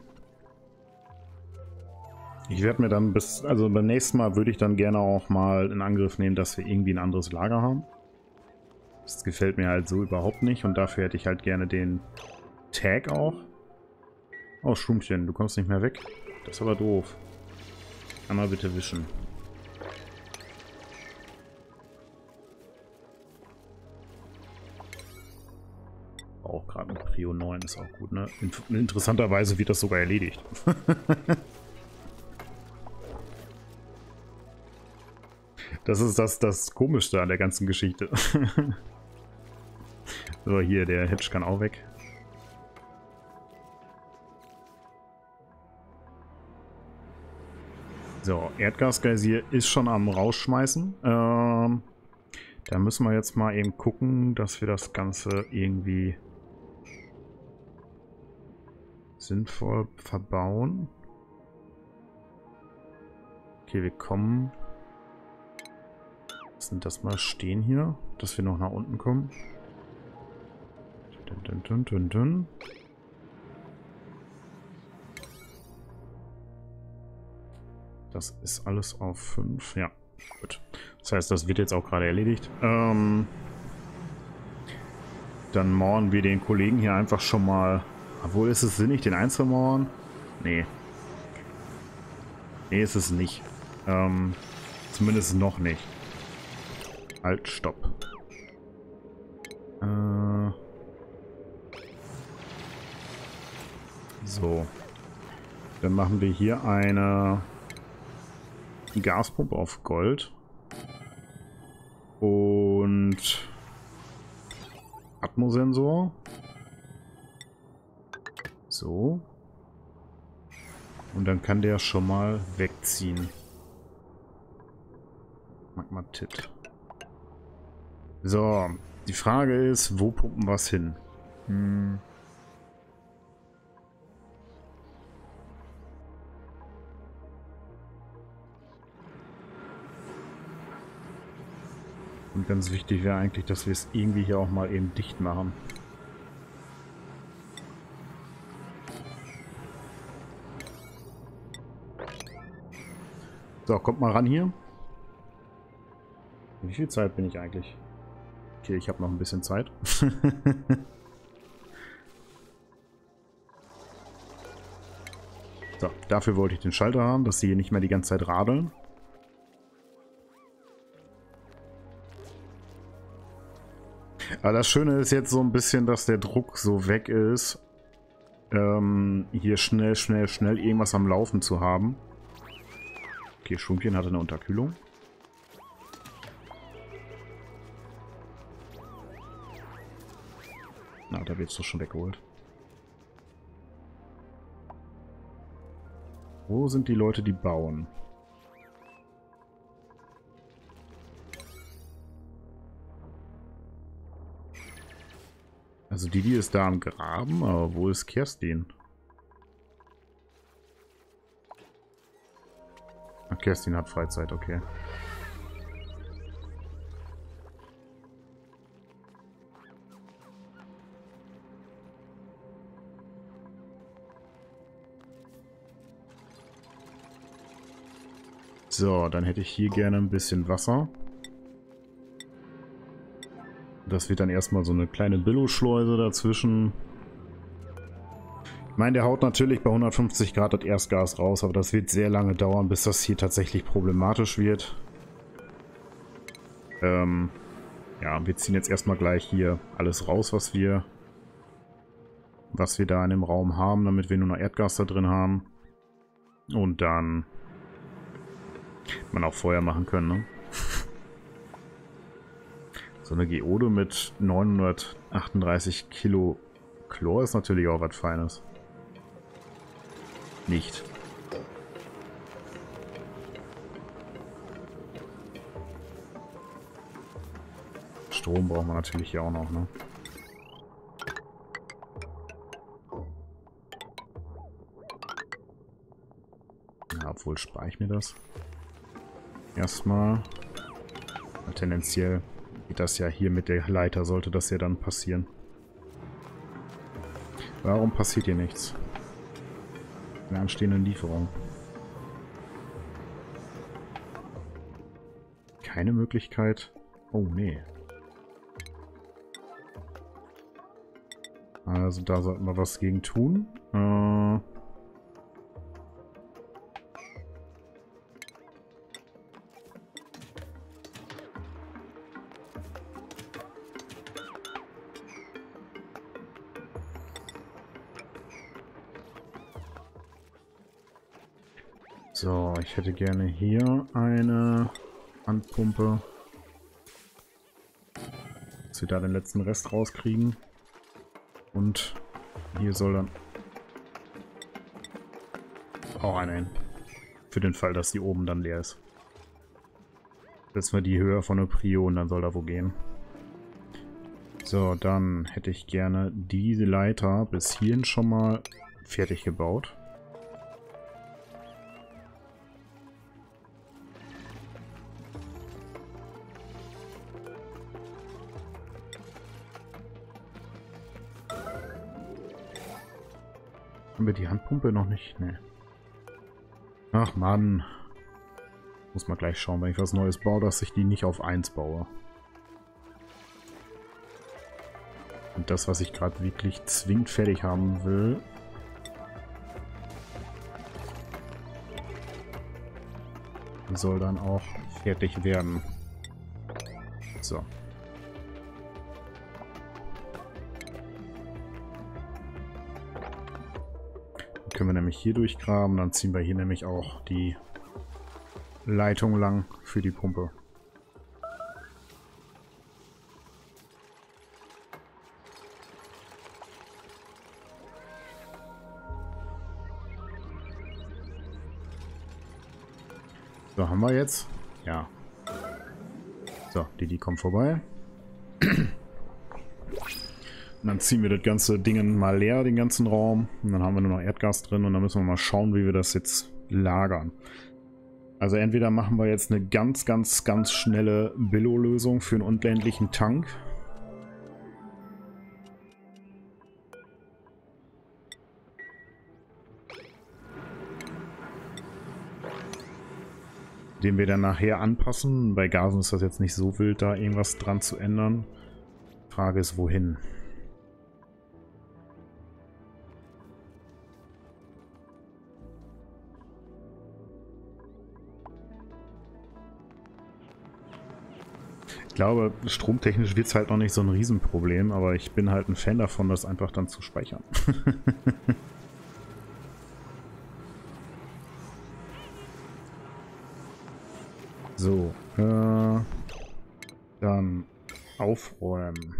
Speaker 1: Ich werde mir dann bis, also beim nächsten Mal würde ich dann gerne auch mal in Angriff nehmen, dass wir irgendwie ein anderes Lager haben. Das gefällt mir halt so überhaupt nicht und dafür hätte ich halt gerne den Tag auch. Oh, Schrumpchen, du kommst nicht mehr weg. Das ist aber doof. Einmal bitte wischen. Auch gerade ein Prio neun ist auch gut, ne? In interessanterweise wird das sogar erledigt. Das ist das, das Komischste an der ganzen Geschichte. So, hier, der Hedge kann auch weg. So, Erdgasgeysir ist schon am Rausschmeißen. Ähm, da müssen wir jetzt mal eben gucken, dass wir das Ganze irgendwie sinnvoll verbauen. Okay, wir kommen... Lassen das mal stehen hier, dass wir noch nach unten kommen. Dun, dun, dun, dun, dun. Das ist alles auf fünf. Ja, gut. Das heißt, das wird jetzt auch gerade erledigt. Ähm, dann mauern wir den Kollegen hier einfach schon mal. Obwohl, ist es sinnig, den einzumauern? Nee. Nee, ist es nicht. Ähm, zumindest noch nicht. Halt, stopp. Äh, so. Dann machen wir hier eine Gaspumpe auf Gold. Und Atmosensor. So. Und dann kann der schon mal wegziehen. Magmatit. So, die Frage ist, wo pumpen wir es hin? Hm. Und ganz wichtig wäre eigentlich, dass wir es irgendwie hier auch mal eben dicht machen. So, kommt mal ran hier. Wie viel Zeit bin ich eigentlich? Okay, ich habe noch ein bisschen Zeit. So, dafür wollte ich den Schalter haben, dass sie hier nicht mehr die ganze Zeit radeln. Aber das Schöne ist jetzt so ein bisschen, dass der Druck so weg ist, ähm, hier schnell, schnell, schnell irgendwas am Laufen zu haben. Okay, Schrumpchen hatte eine Unterkühlung. Na, da wird es doch schon weggeholt. Wo sind die Leute, die bauen? Also die, die ist da am Graben, aber wo ist Kerstin? Ach, Kerstin hat Freizeit, okay. So, dann hätte ich hier gerne ein bisschen Wasser. Das wird dann erstmal so eine kleine Billo-Schleuse dazwischen. Ich meine, der haut natürlich bei hundertfünfzig Grad das Erstgas raus, aber das wird sehr lange dauern, bis das hier tatsächlich problematisch wird. Ähm, ja, wir ziehen jetzt erstmal gleich hier alles raus, was wir, was wir da in dem Raum haben, damit wir nur noch Erdgas da drin haben. Und dann man auch Feuer machen können, ne? So eine Geode mit neunhundertachtunddreißig Kilo Chlor ist natürlich auch was Feines. Nicht. Strom brauchen wir natürlich hier auch noch, ne? Ja, obwohl spare ich mir das. Erstmal. Tendenziell geht das ja hier mit der Leiter, sollte das ja dann passieren. Warum passiert hier nichts? Eine anstehende Lieferung. Keine Möglichkeit. Oh, nee. Also da sollten wir was gegen tun. Äh... So, ich hätte gerne hier eine Handpumpe, dass wir da den letzten Rest rauskriegen. Und hier soll dann auch eine hin. Für den Fall, dass die oben dann leer ist. Setzen wir die höher von der Prio und dann soll da wo gehen. So, dann hätte ich gerne diese Leiter bis hierhin schon mal fertig gebaut. Haben wir die Handpumpe noch nicht? Nee. Ach Mann. Muss mal gleich schauen, wenn ich was Neues baue, dass ich die nicht auf eins baue. Und das, was ich gerade wirklich zwingend fertig haben will, soll dann auch fertig werden. So. Können wir nämlich hier durchgraben, dann ziehen wir hier nämlich auch die Leitung lang für die Pumpe. So, haben wir jetzt? Ja. So, die, die kommt vorbei. Und dann ziehen wir das ganze Ding mal leer, den ganzen Raum. Und dann haben wir nur noch Erdgas drin und dann müssen wir mal schauen, wie wir das jetzt lagern. Also entweder machen wir jetzt eine ganz, ganz, ganz schnelle Billo-Lösung für einen unendlichen Tank. Den wir dann nachher anpassen. Bei Gasen ist das jetzt nicht so wild, da irgendwas dran zu ändern. Frage ist, wohin? Ich glaube, stromtechnisch wird es halt noch nicht so ein Riesenproblem, aber ich bin halt ein Fan davon, das einfach dann zu speichern. So, äh, dann aufräumen.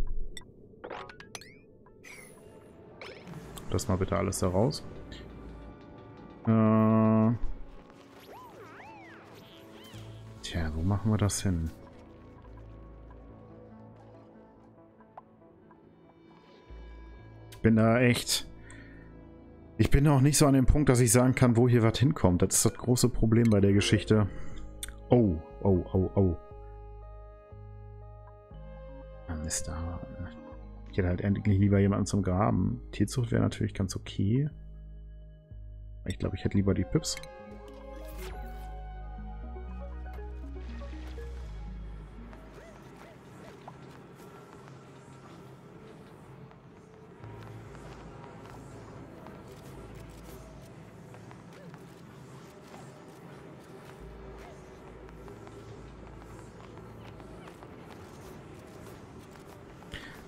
Speaker 1: Das mal bitte alles da raus. Äh, tja, wo machen wir das hin? Ich bin da echt... Ich bin auch nicht so an dem Punkt, dass ich sagen kann, wo hier was hinkommt. Das ist das große Problem bei der Geschichte. Oh, oh, oh, oh. Ja, Mist, da. Ich hätte halt endlich lieber jemanden zum Graben. Tierzucht wäre natürlich ganz okay. Ich glaube, ich hätte lieber die Pips.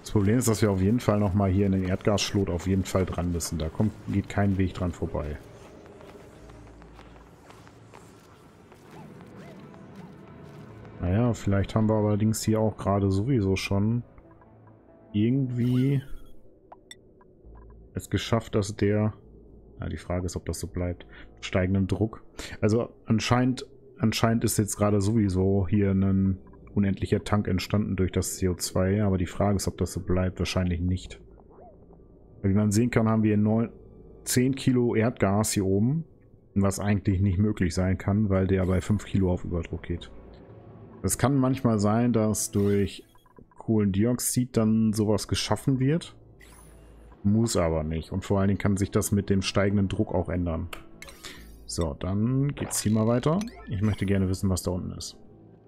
Speaker 1: Das Problem ist, dass wir auf jeden Fall nochmal hier in den Erdgasschlot auf jeden Fall dran müssen. Da kommt, geht kein Weg dran vorbei. Naja, vielleicht haben wir allerdings hier auch gerade sowieso schon irgendwie es geschafft, dass der... Ja, die Frage ist, ob das so bleibt. Steigenden Druck. Also anscheinend, anscheinend ist jetzt gerade sowieso hier ein unendlicher Tank entstanden durch das C O zwei, aber die Frage ist, ob das so bleibt. Wahrscheinlich nicht. Wie man sehen kann, haben wir neun, zehn Kilo Erdgas hier oben, was eigentlich nicht möglich sein kann, weil der bei fünf Kilo auf Überdruck geht. Es kann manchmal sein, dass durch Kohlendioxid dann sowas geschaffen wird. Muss aber nicht. Und vor allen Dingen kann sich das mit dem steigenden Druck auch ändern. So, dann geht's hier mal weiter. Ich möchte gerne wissen, was da unten ist.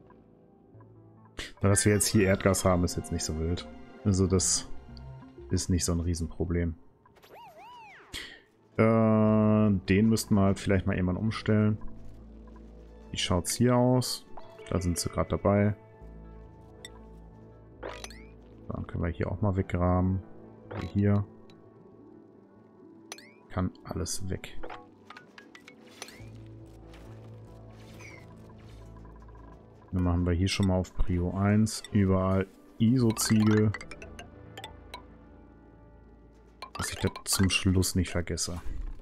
Speaker 1: Dass wir jetzt hier Erdgas haben, ist jetzt nicht so wild. Also das ist nicht so ein Riesenproblem. Äh, den müssten wir halt vielleicht mal irgendwann umstellen. Wie schaut's hier aus? Da sind sie gerade dabei. Dann können wir hier auch mal weggraben. Hier. Kann alles weg. Dann machen wir hier schon mal auf Prio eins. Überall I S O-Ziegel. Dass ich das zum Schluss nicht vergesse.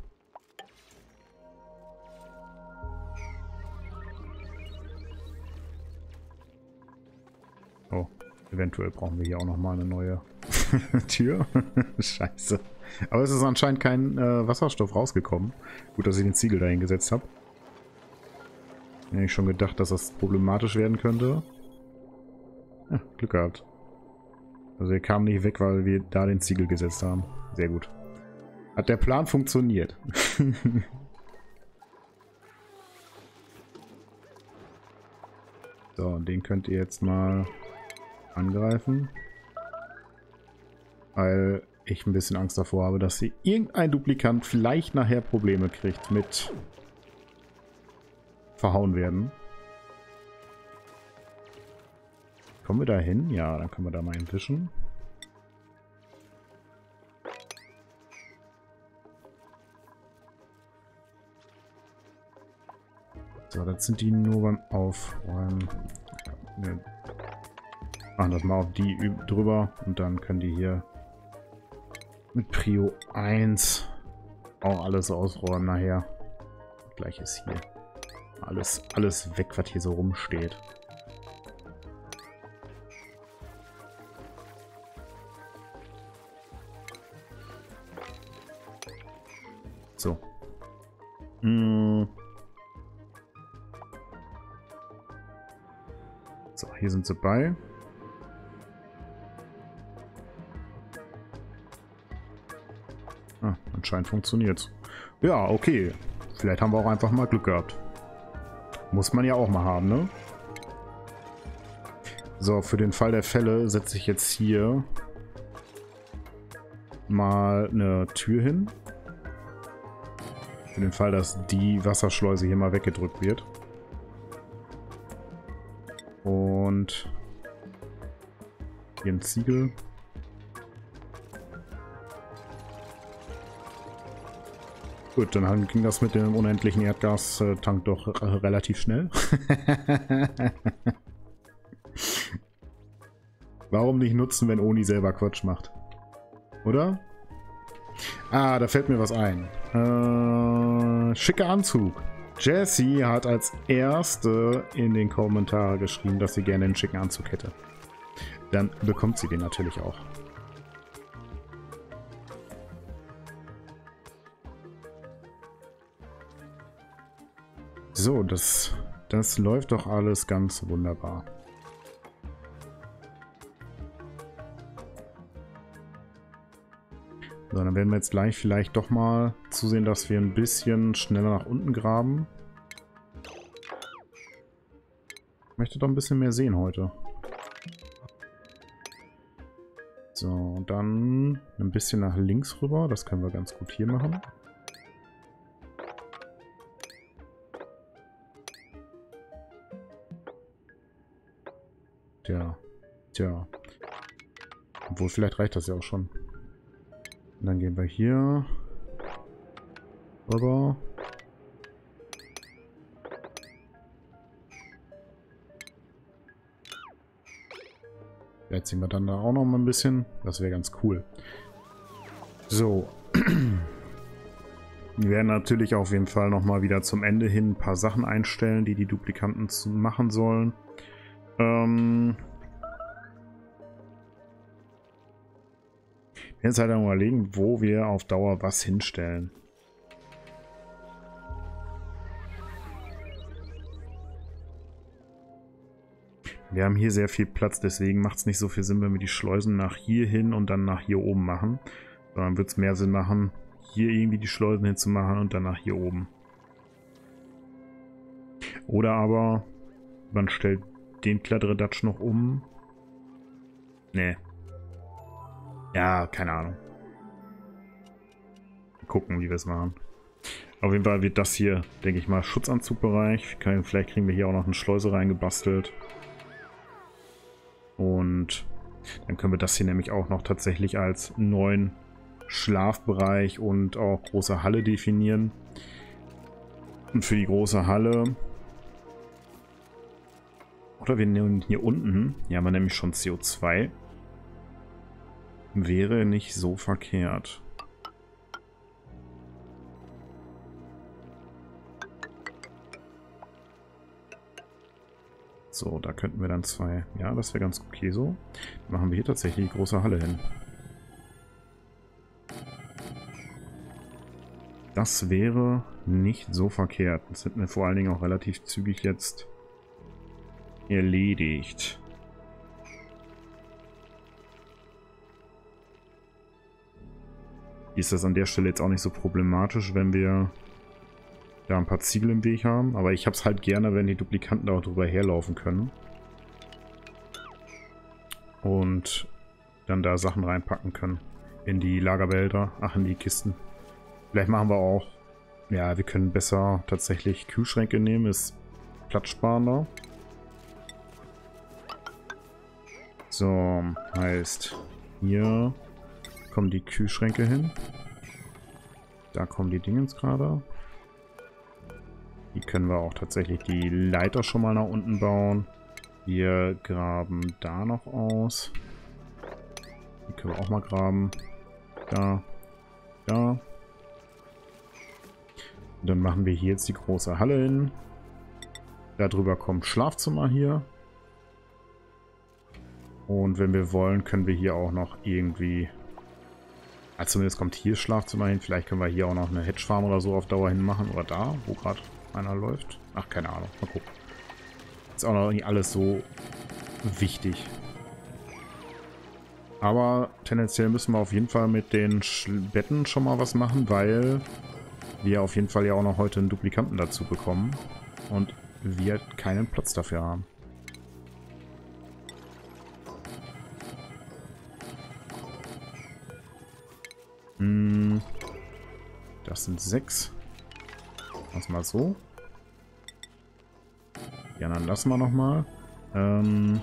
Speaker 1: Oh, eventuell brauchen wir hier auch nochmal eine neue Tür. Scheiße. Aber es ist anscheinend kein äh, Wasserstoff rausgekommen. Gut, dass ich den Ziegel dahin gesetzt habe. Hätte ich schon gedacht, dass das problematisch werden könnte. Ja, Glück gehabt. Also er kam nicht weg, weil wir da den Ziegel gesetzt haben. Sehr gut. Hat der Plan funktioniert. So, und den könnt ihr jetzt mal angreifen. Weil ich ein bisschen Angst davor habe, dass sie irgendein Duplikant vielleicht nachher Probleme kriegt mit verhauen werden. Kommen wir da hin? Ja, dann können wir da mal entwischen. So, das sind die nur beim Aufräumen. Wir machen das mal auf die drüber und dann können die hier mit Prio eins auch alles ausräumen nachher. Gleich ist hier alles, alles weg, was hier so rumsteht. So. Hm. So, hier sind sie bei. Ah, anscheinend funktioniert's. Ja, okay. Vielleicht haben wir auch einfach mal Glück gehabt. Muss man ja auch mal haben, ne? So, für den Fall der Fälle setze ich jetzt hier mal eine Tür hin. Für den Fall, dass die Wasserschleuse hier mal weggedrückt wird. Und hier ein Ziegel. Gut, dann ging das mit dem unendlichen Erdgastank doch relativ schnell. Warum nicht nutzen, wenn Oni selber Quatsch macht? Oder? Ah, da fällt mir was ein. Äh, schicker Anzug. Jessie hat als erste in den Kommentaren geschrieben, dass sie gerne einen schicken Anzug hätte. Dann bekommt sie den natürlich auch. So, das, das läuft doch alles ganz wunderbar. So, dann werden wir jetzt gleich vielleicht doch mal zusehen, dass wir ein bisschen schneller nach unten graben. Ich möchte doch ein bisschen mehr sehen heute. So, und dann ein bisschen nach links rüber. Das können wir ganz gut hier machen. Tja, tja. Obwohl, vielleicht reicht das ja auch schon. Und dann gehen wir hier rüber. Jetzt ziehen wir dann da auch noch mal ein bisschen. Das wäre ganz cool. So. Wir werden natürlich auf jeden Fall noch mal wieder zum Ende hin ein paar Sachen einstellen, die die Duplikanten machen sollen. Ähm... Jetzt halt überlegen, wo wir auf Dauer was hinstellen. Wir haben hier sehr viel Platz, deswegen macht es nicht so viel Sinn, wenn wir die Schleusen nach hier hin und dann nach hier oben machen. Sondern wird es mehr Sinn machen, hier irgendwie die Schleusen hinzumachen und dann nach hier oben. Oder aber, man stellt den Kladderadatsch noch um. Nee. Ja, keine Ahnung. Gucken, wie wir es machen. Auf jeden Fall wird das hier, denke ich mal, Schutzanzugbereich. Vielleicht kriegen wir hier auch noch eine Schleuse reingebastelt. Und dann können wir das hier nämlich auch noch tatsächlich als neuen Schlafbereich und auch große Halle definieren. Und für die große Halle... Oder wir nehmen hier unten, hier haben wir nämlich schon C O zwei. Wäre nicht so verkehrt. So, da könnten wir dann zwei... Ja, das wäre ganz okay so. Dann machen wir hier tatsächlich die große Halle hin. Das wäre nicht so verkehrt. Das sind wir vor allen Dingen auch relativ zügig jetzt erledigt. Ist das an der Stelle jetzt auch nicht so problematisch, wenn wir da ein paar Ziegel im Weg haben. Aber ich habe es halt gerne, wenn die Duplikanten da auch drüber herlaufen können. Und dann da Sachen reinpacken können. In die Lagerbehälter. Ach, in die Kisten. Vielleicht machen wir auch... Ja, wir können besser tatsächlich Kühlschränke nehmen. Ist platzsparender. So, heißt... Hier kommen die Kühlschränke hin. Da kommen die Dingens gerade. Hier können wir auch tatsächlich die Leiter schon mal nach unten bauen. Wir graben da noch aus. Hier können wir auch mal graben. Da. Da. Und dann machen wir hier jetzt die große Halle hin. Darüber kommt Schlafzimmer hier. Und wenn wir wollen, können wir hier auch noch irgendwie... Also zumindest kommt hier Schlafzimmer hin. Vielleicht können wir hier auch noch eine Hedgefarm oder so auf Dauer hin machen. Oder da, wo gerade einer läuft. Ach, keine Ahnung. Mal gucken. Ist auch noch nicht alles so wichtig. Aber tendenziell müssen wir auf jeden Fall mit den Betten schon mal was machen, weil wir auf jeden Fall ja auch noch heute einen Duplikanten dazu bekommen. Und wir keinen Platz dafür haben. Hm, das sind sechs. Lass mal so. Ja, dann lassen wir nochmal. Ähm,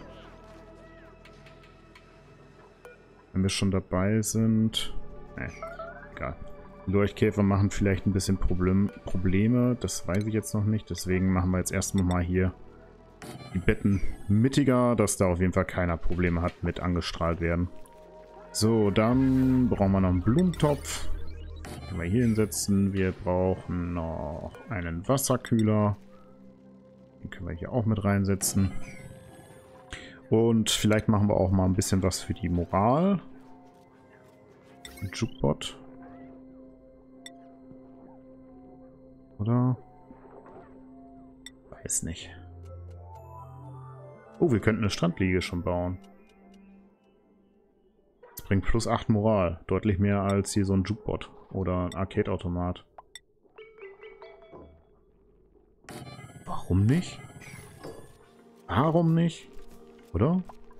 Speaker 1: wenn wir schon dabei sind. Ne, egal. Leuchtkäfer machen vielleicht ein bisschen Problem, Probleme. Das weiß ich jetzt noch nicht. Deswegen machen wir jetzt erstmal mal hier die Betten mittiger, dass da auf jeden Fall keiner Probleme hat mit angestrahlt werden. So, dann brauchen wir noch einen Blumentopf. Den können wir hier hinsetzen. Wir brauchen noch einen Wasserkühler. Den können wir hier auch mit reinsetzen. Und vielleicht machen wir auch mal ein bisschen was für die Moral. Ein Jukebot. Oder? Weiß nicht. Oh, wir könnten eine Strandliege schon bauen. Das bringt plus acht Moral. Deutlich mehr als hier so ein Jukebot oder ein Arcade-Automat. Warum nicht? Warum nicht? Oder?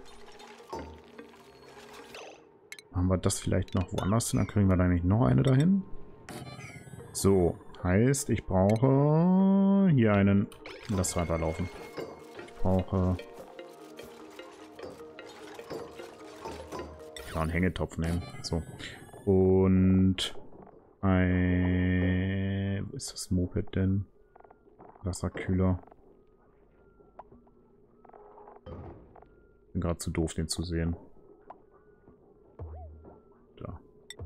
Speaker 1: Machen wir das vielleicht noch woanders hin? Dann kriegen wir da nämlich noch eine dahin. So, heißt, ich brauche hier einen... Lass weiterlaufen. Ich brauche... Ja, einen Hängetopf nehmen. So. Und ein... Wo ist das Moped denn? Wasserkühler. Bin gerade zu doof, den zu sehen. Da.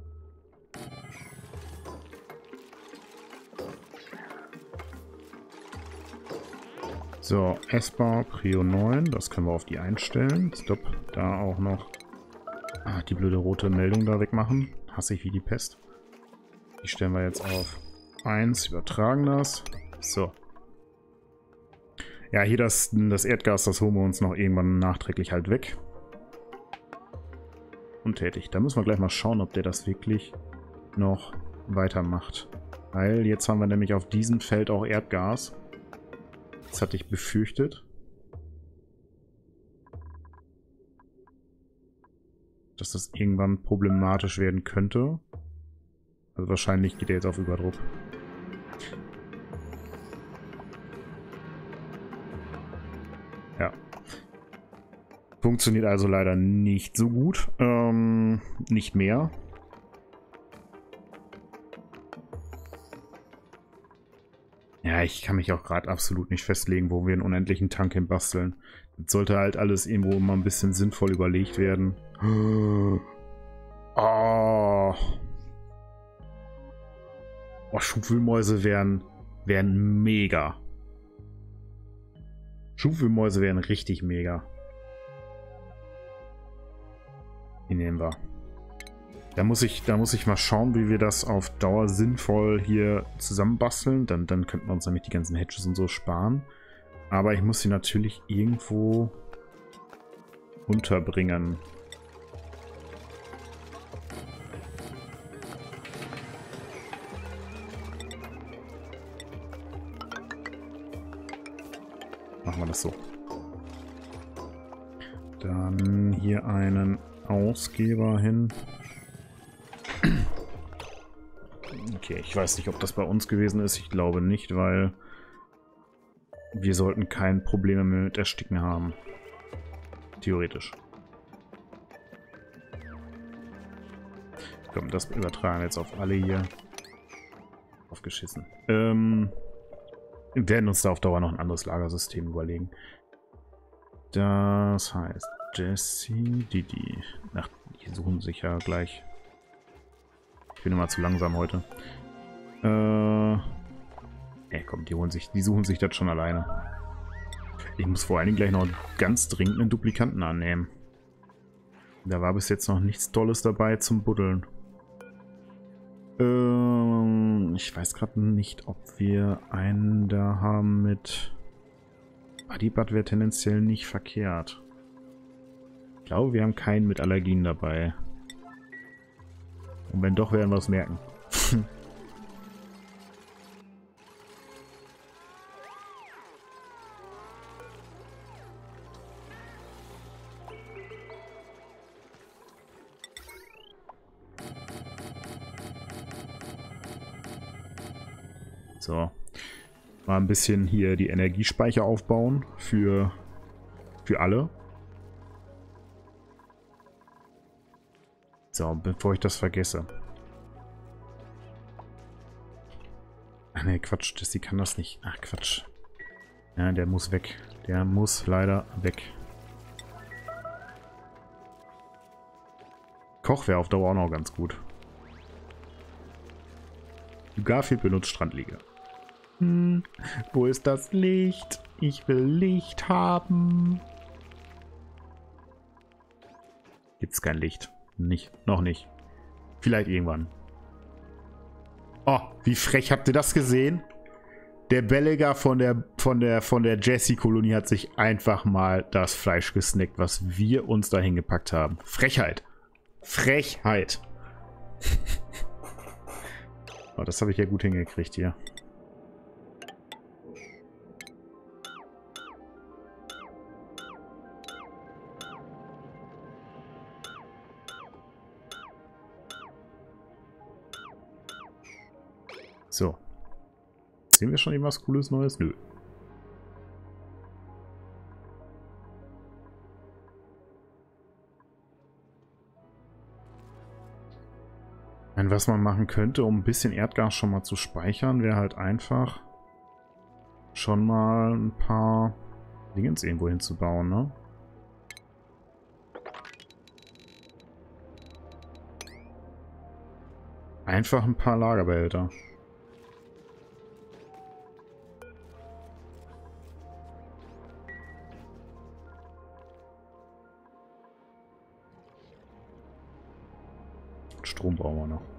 Speaker 1: So, Essbar, Prio neun. Das können wir auf die einstellen. Stopp. Da auch noch ah, die blöde rote Meldung da wegmachen. Hasse ich wie die Pest. Die stellen wir jetzt auf eins. Übertragen das. So. Ja, hier das, das Erdgas, das holen wir uns noch irgendwann nachträglich halt weg. Untätig. Da müssen wir gleich mal schauen, ob der das wirklich noch weitermacht. Weil jetzt haben wir nämlich auf diesem Feld auch Erdgas. Das hatte ich befürchtet. Dass das irgendwann problematisch werden könnte. Also wahrscheinlich geht er jetzt auf Überdruck. Ja. Funktioniert also leider nicht so gut. Ähm, nicht mehr. Ja, ich kann mich auch gerade absolut nicht festlegen, wo wir einen unendlichen Tank hin basteln. Das sollte halt alles irgendwo immer ein bisschen sinnvoll überlegt werden. Oh. Oh, Schubwühlmäuse wären, wären mega. Schubwühlmäuse wären richtig mega. Die nehmen wir. Da muss ich, da muss ich mal schauen, wie wir das auf Dauer sinnvoll hier zusammenbasteln. Dann, dann könnten wir uns nämlich die ganzen Hedges und so sparen. Aber ich muss sie natürlich irgendwo unterbringen. Machen wir das so. Dann hier einen Ausgeber hin. Okay, ich weiß nicht, ob das bei uns gewesen ist. Ich glaube nicht, weil wir sollten keine Probleme mehr mit Ersticken haben. Theoretisch. Komm, das übertragen wir jetzt auf alle hier. Aufgeschissen. Ähm, wir werden uns da auf Dauer noch ein anderes Lagersystem überlegen. Das heißt, Jesse, Didi. Ach, die suchen sich ja gleich. Ich bin immer zu langsam heute. Äh. Ey, komm, die holen sich, die suchen sich das schon alleine. Ich muss vor allen Dingen gleich noch ganz dringend einen Duplikanten annehmen. Da war bis jetzt noch nichts Tolles dabei zum Buddeln. Ähm, ich weiß gerade nicht, ob wir einen da haben mit... Adibat wäre tendenziell nicht verkehrt. Ich glaube, wir haben keinen mit Allergien dabei. Und wenn doch, werden wir es merken. So. Mal ein bisschen hier die Energiespeicher aufbauen für, für alle. So, bevor ich das vergesse. Ach ne, Quatsch, Jesse kann das nicht. Ach, Quatsch. Ja, der muss weg. Der muss leider weg. Koch wäre auf Dauer auch noch ganz gut. Garfield benutzt Strandliege. Hm, wo ist das Licht? Ich will Licht haben. Gibt's kein Licht. Nicht. Noch nicht. Vielleicht irgendwann. Oh, wie frech. Habt ihr das gesehen? Der Belliger von der von der von der Jesse-Kolonie hat sich einfach mal das Fleisch gesnackt, was wir uns da hingepackt haben. Frechheit. Frechheit. Oh, das habe ich ja gut hingekriegt hier. So. Sehen wir schon irgendwas Cooles Neues? Nö. Und was man machen könnte, um ein bisschen Erdgas schon mal zu speichern, wäre halt einfach schon mal ein paar Dingens irgendwo hinzubauen, ne? Einfach ein paar Lagerbehälter. Strom brauchen wir noch.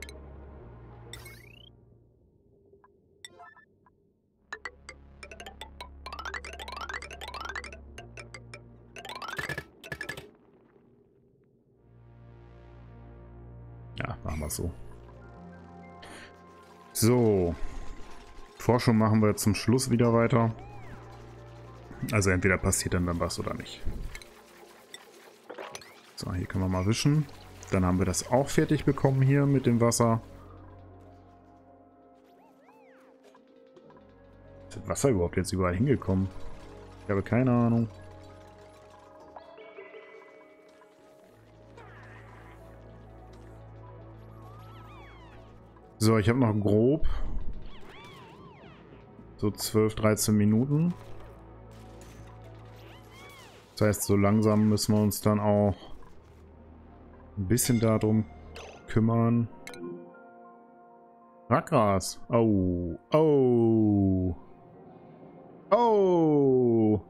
Speaker 1: Ja, machen wir so. So. Forschung machen wir zum Schluss wieder weiter. Also entweder passiert dann dann was oder nicht. So, hier können wir mal wischen. Dann haben wir das auch fertig bekommen hier mit dem Wasser. Ist das Wasser überhaupt jetzt überall hingekommen? Ich habe keine Ahnung. So, ich habe noch grob so zwölf, dreizehn Minuten. Das heißt, so langsam müssen wir uns dann auch ein bisschen darum kümmern. Rackgras. Oh. Oh. Oh.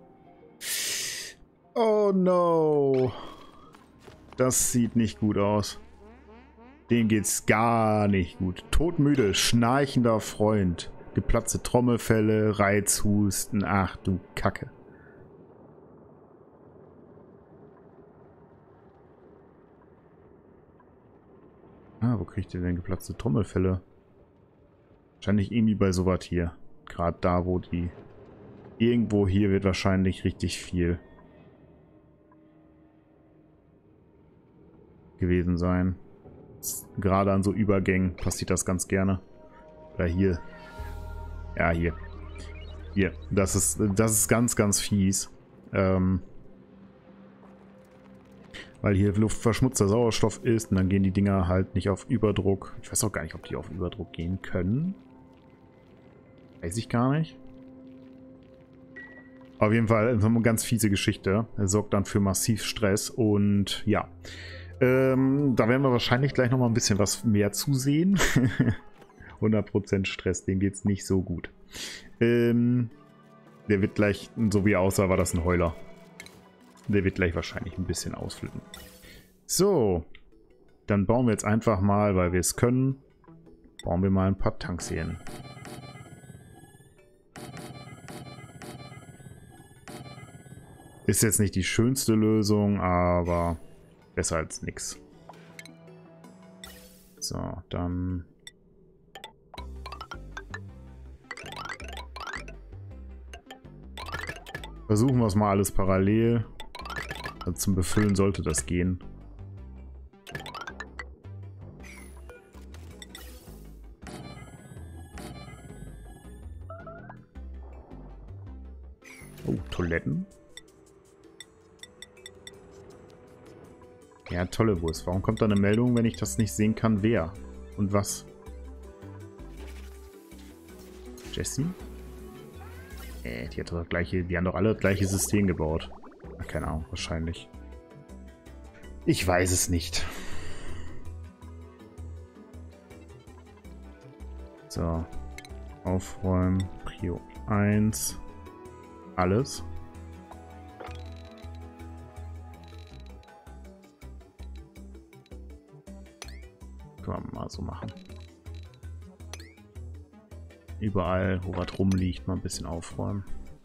Speaker 1: Oh no. Das sieht nicht gut aus. Dem geht's gar nicht gut. Todmüde, schnarchender Freund. Geplatzte Trommelfelle, Reizhusten. Ach du Kacke. Ah, wo kriegt ihr denn geplatzte Trommelfelle? Wahrscheinlich irgendwie bei sowas hier. Gerade da, wo die... Irgendwo hier wird wahrscheinlich richtig viel gewesen sein. Gerade an so Übergängen passiert das ganz gerne. Oder hier. Ja, hier. Hier. Das ist, das ist ganz, ganz fies. Ähm... Weil hier luftverschmutzter Sauerstoff ist und dann gehen die Dinger halt nicht auf Überdruck. Ich weiß auch gar nicht, ob die auf Überdruck gehen können. Weiß ich gar nicht. Auf jeden Fall eine ganz fiese Geschichte. Er sorgt dann für massiv Stress und ja. Ähm, da werden wir wahrscheinlich gleich nochmal ein bisschen was mehr zusehen. hundert Prozent Stress, dem geht es nicht so gut. Ähm, der wird gleich, so wie er aussah, war das ein Heuler. Der wird gleich wahrscheinlich ein bisschen ausflippen. So, dann bauen wir jetzt einfach mal, weil wir es können, bauen wir mal ein paar Tanks hier hin. Ist jetzt nicht die schönste Lösung, aber besser als nix. So, dann... Versuchen wir es mal alles parallel. Also zum Befüllen sollte das gehen. Oh, Toiletten. Ja, tolle Wurst. Warum kommt da eine Meldung, wenn ich das nicht sehen kann, wer und was? Jessie? Äh, die hat doch das gleiche, die haben doch alle das gleiche System gebaut. Ach, keine Ahnung, wahrscheinlich. Ich weiß es nicht. So. Aufräumen. Prio eins. Alles. Können wir mal so machen. Überall, wo was rumliegt, mal ein bisschen aufräumen.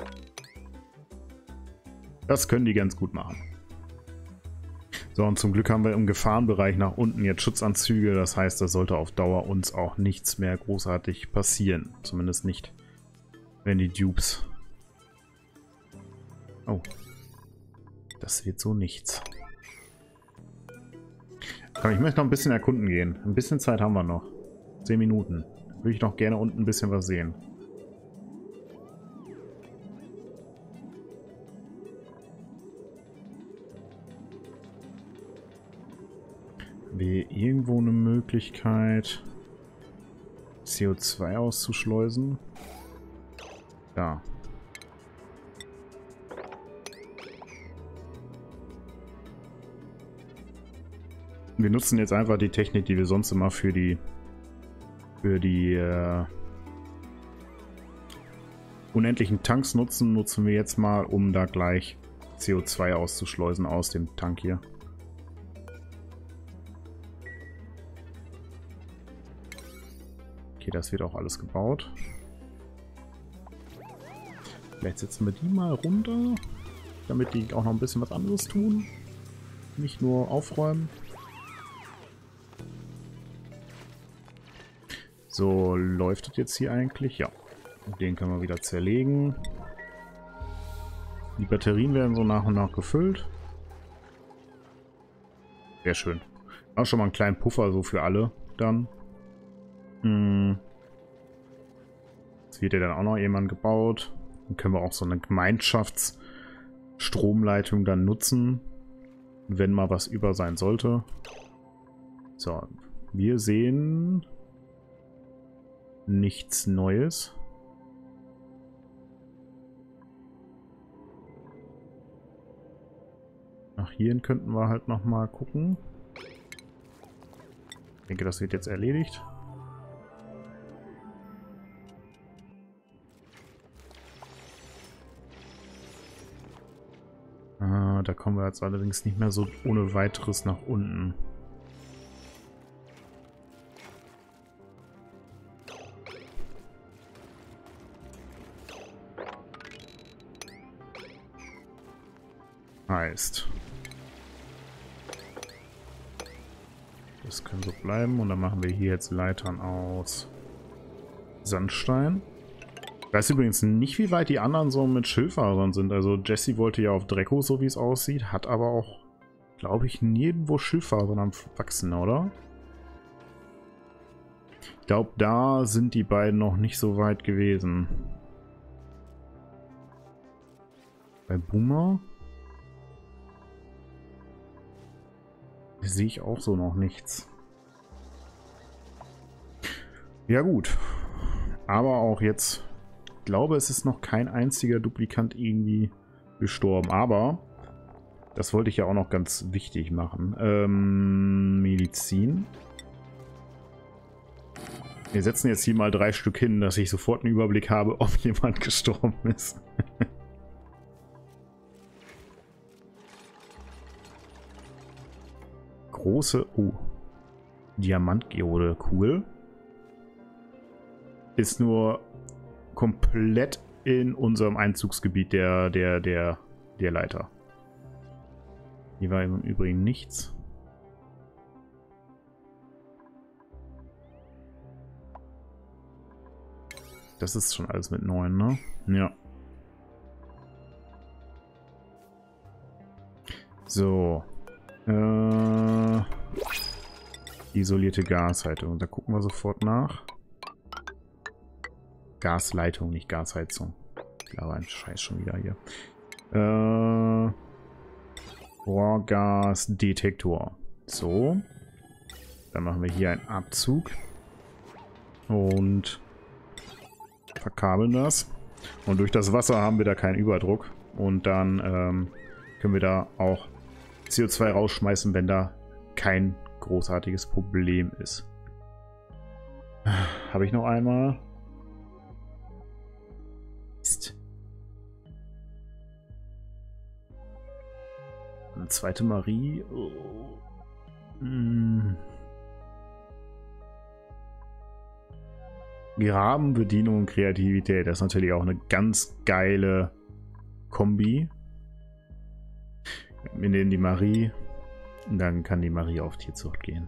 Speaker 1: Das können die ganz gut machen. So, und zum Glück haben wir im Gefahrenbereich nach unten jetzt Schutzanzüge. Das heißt, da sollte auf Dauer uns auch nichts mehr großartig passieren. Zumindest nicht, wenn die Dupes... Oh. Das wird so nichts. Komm, ich möchte noch ein bisschen erkunden gehen. Ein bisschen Zeit haben wir noch. Zehn Minuten. Würde ich noch gerne unten ein bisschen was sehen. wir irgendwo eine Möglichkeit, C O zwei auszuschleusen? Ja. Wir nutzen jetzt einfach die Technik, die wir sonst immer für die für die äh, unendlichen Tanks nutzen, nutzen wir jetzt mal, um da gleich C O zwei auszuschleusen aus dem Tank hier. Okay, das wird auch alles gebaut. Vielleicht setzen wir die mal runter, damit die auch noch ein bisschen was anderes tun. Nicht nur aufräumen. So, läuft das jetzt hier eigentlich? Ja. Den können wir wieder zerlegen. Die Batterien werden so nach und nach gefüllt. Sehr schön. Auch schon mal einen kleinen Puffer so für alle dann. Hm. Jetzt wird ja dann auch noch jemand gebaut. Dann können wir auch so eine Gemeinschaftsstromleitung dann nutzen, wenn mal was über sein sollte. So, wir sehen nichts Neues. Nach hierhin könnten wir halt noch mal gucken. Ich denke, das wird jetzt erledigt. Ah, da kommen wir jetzt allerdings nicht mehr so ohne weiteres nach unten. Heißt, das kann so bleiben und dann machen wir hier jetzt Leitern aus Sandstein. Ich weiß übrigens nicht, wie weit die anderen so mit Schildfahrern sind. Also Jesse wollte ja auf Drecko, so wie es aussieht, hat aber auch, glaube ich, nirgendwo Schildfahrer am Wachsen, oder? Ich glaube, da sind die beiden noch nicht so weit gewesen. Bei Boomer sehe ich auch so noch nichts. Ja gut. Aber auch jetzt, ich glaube, es ist noch kein einziger Duplikant irgendwie gestorben. Aber, das wollte ich ja auch noch ganz wichtig machen. Ähm, Medizin. Wir setzen jetzt hier mal drei Stück hin, dass ich sofort einen Überblick habe, ob jemand gestorben ist. Große, oh, Diamantgeode, cool. Ist nur komplett in unserem Einzugsgebiet der, der, der, der Leiter. Hier war im Übrigen nichts. Das ist schon alles mit neun, ne? Ja. So. Äh, isolierte Gasheizung. Da gucken wir sofort nach. Gasleitung, nicht Gasheizung. Ich glaube, ein Scheiß schon wieder hier. Äh, Rohrgasdetektor. So. Dann machen wir hier einen Abzug. Und verkabeln das. Und durch das Wasser haben wir da keinen Überdruck. Und dann ähm, können wir da auch C O zwei rausschmeißen, wenn da kein großartiges Problem ist. Habe ich noch einmal? Mist. Eine zweite Marie. Oh. Hm. Graben, Bedienung und Kreativität. Das ist natürlich auch eine ganz geile Kombi. Wir nehmen die Marie und dann kann die Marie auf Tierzucht gehen.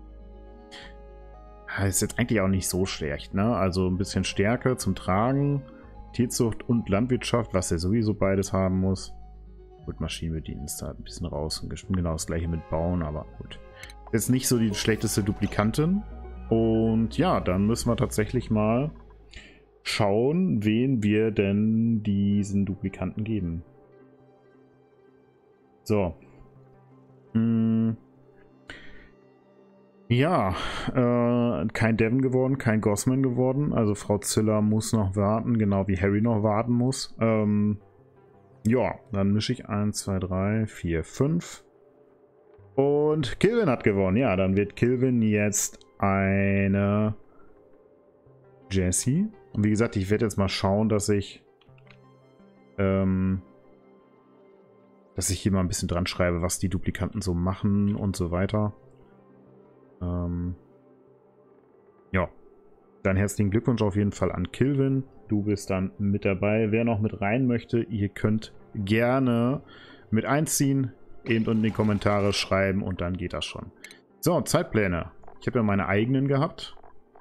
Speaker 1: Das ist jetzt eigentlich auch nicht so schlecht, ne? Also ein bisschen Stärke zum Tragen, Tierzucht und Landwirtschaft, was er sowieso beides haben muss. Gut, Maschinenbedienen ist da ein bisschen raus und genau das gleiche mit Bauen, aber gut. Jetzt nicht so die schlechteste Duplikantin. Und ja, dann müssen wir tatsächlich mal schauen, wen wir denn diesen Duplikanten geben. So. Hm. Ja, äh, kein Devon geworden, kein Gossman geworden. Also Frau Ziller muss noch warten, genau wie Harry noch warten muss. Ähm, ja, dann mische ich eins, zwei, drei, vier, fünf. Und Kilvin hat gewonnen. Ja, dann wird Kilvin jetzt eine Jessie. Und wie gesagt, ich werde jetzt mal schauen, dass ich ähm, dass ich hier mal ein bisschen dran schreibe, was die Duplikanten so machen und so weiter. Ähm, ja, dann herzlichen Glückwunsch auf jeden Fall an Kilvin. Du bist dann mit dabei. Wer noch mit rein möchte, ihr könnt gerne mit einziehen. Eben unten in die Kommentare schreiben und dann geht das schon. So, Zeitpläne. Ich habe ja meine eigenen gehabt.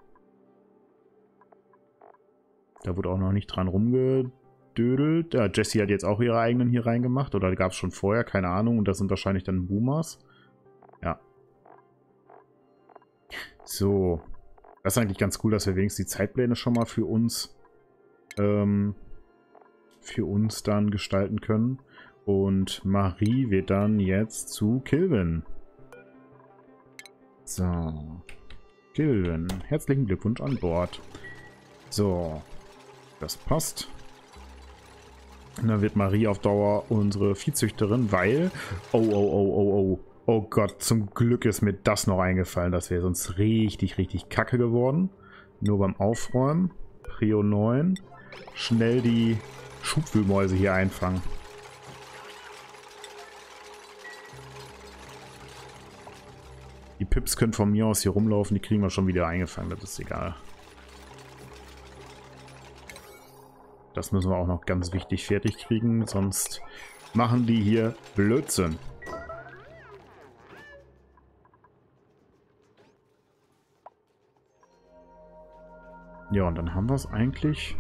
Speaker 1: Da wurde auch noch nicht dran rumgedödelt. Ja, Jessie hat jetzt auch ihre eigenen hier reingemacht. Oder gab es schon vorher, keine Ahnung. Und das sind wahrscheinlich dann Boomers. Ja. So. Das ist eigentlich ganz cool, dass wir wenigstens die Zeitpläne schon mal für uns ähm, für uns dann gestalten können. Und Marie wird dann jetzt zu Kilvin. So. Kilvin, herzlichen Glückwunsch an Bord. So. Das passt. Und dann wird Marie auf Dauer unsere Viehzüchterin, weil... Oh, oh, oh, oh, oh. Oh Gott, zum Glück ist mir das noch eingefallen. Das wäre sonst richtig, richtig kacke geworden. Nur beim Aufräumen. Prio neun. Schnell die Schubwühlmäuse hier einfangen. Die Pips können von mir aus hier rumlaufen. Die kriegen wir schon wieder eingefangen. Das ist egal. Das müssen wir auch noch ganz wichtig fertig kriegen. Sonst machen die hier Blödsinn. Ja, und dann haben wir es eigentlich.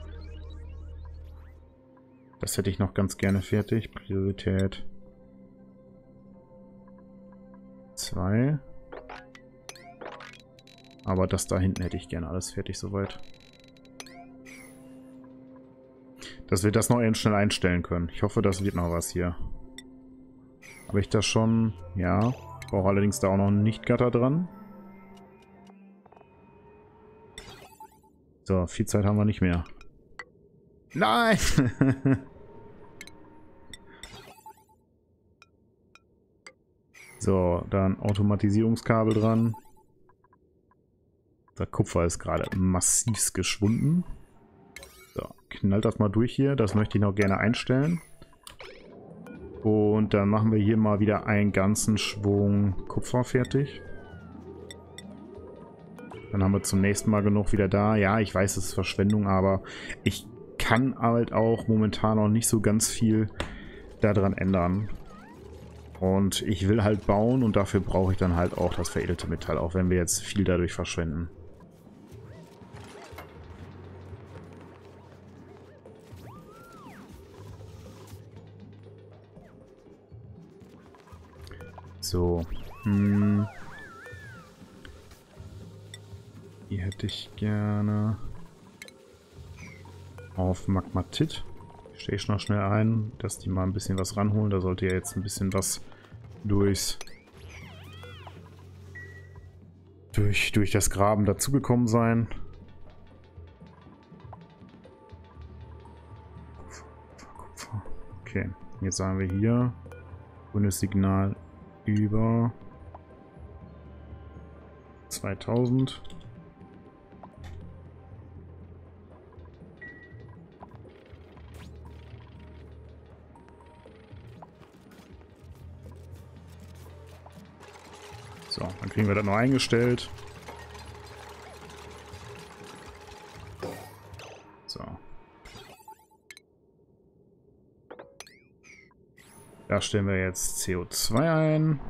Speaker 1: Das hätte ich noch ganz gerne fertig. Priorität zwei. Aber das da hinten hätte ich gerne alles fertig soweit. Dass wir das noch eben schnell einstellen können. Ich hoffe, das wird noch was hier. Habe ich das schon? Ja. Brauche allerdings da auch noch ein Nicht-Gatter dran. So, viel Zeit haben wir nicht mehr. Nein! So, dann Automatisierungskabel dran. Der Kupfer ist gerade massiv geschwunden. So, knallt das mal durch hier. Das möchte ich noch gerne einstellen. Und dann machen wir hier mal wieder einen ganzen Schwung Kupfer fertig. Dann haben wir zum nächsten Mal genug wieder da. Ja, ich weiß, es ist Verschwendung, aber ich kann halt auch momentan noch nicht so ganz viel daran ändern. Und ich will halt bauen und dafür brauche ich dann halt auch das veredelte Metall, auch wenn wir jetzt viel dadurch verschwenden. So. Hm. Hier hätte ich gerne auf Magmatit. Stehe ich noch schnell ein, dass die mal ein bisschen was ranholen. Da sollte ja jetzt ein bisschen was durchs durch, durch das Graben dazugekommen sein. Okay, jetzt sagen wir hier grünes Signal über zweitausend. So, dann kriegen wir das noch eingestellt. So. Da stellen wir jetzt C O zwei ein.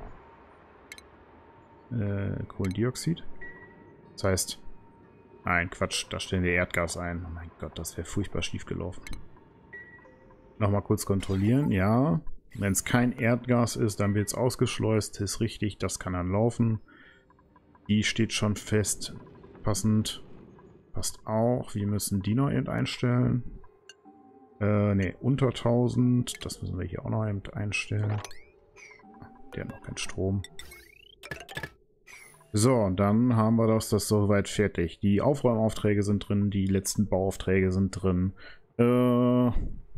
Speaker 1: Äh, Kohlendioxid. Das heißt, nein, Quatsch, da stellen wir Erdgas ein. Oh mein Gott, das wäre furchtbar schief gelaufen. Nochmal kurz kontrollieren, ja. Wenn es kein Erdgas ist, dann wird es ausgeschleust. Ist richtig, das kann dann laufen. Die steht schon fest. Passend. Passt auch. Wir müssen die noch eben einstellen. Äh, ne, unter tausend. Das müssen wir hier auch noch eben einstellen. Der hat noch keinen Strom. So, dann haben wir das, das soweit fertig. Die Aufräumaufträge sind drin, die letzten Bauaufträge sind drin. Äh,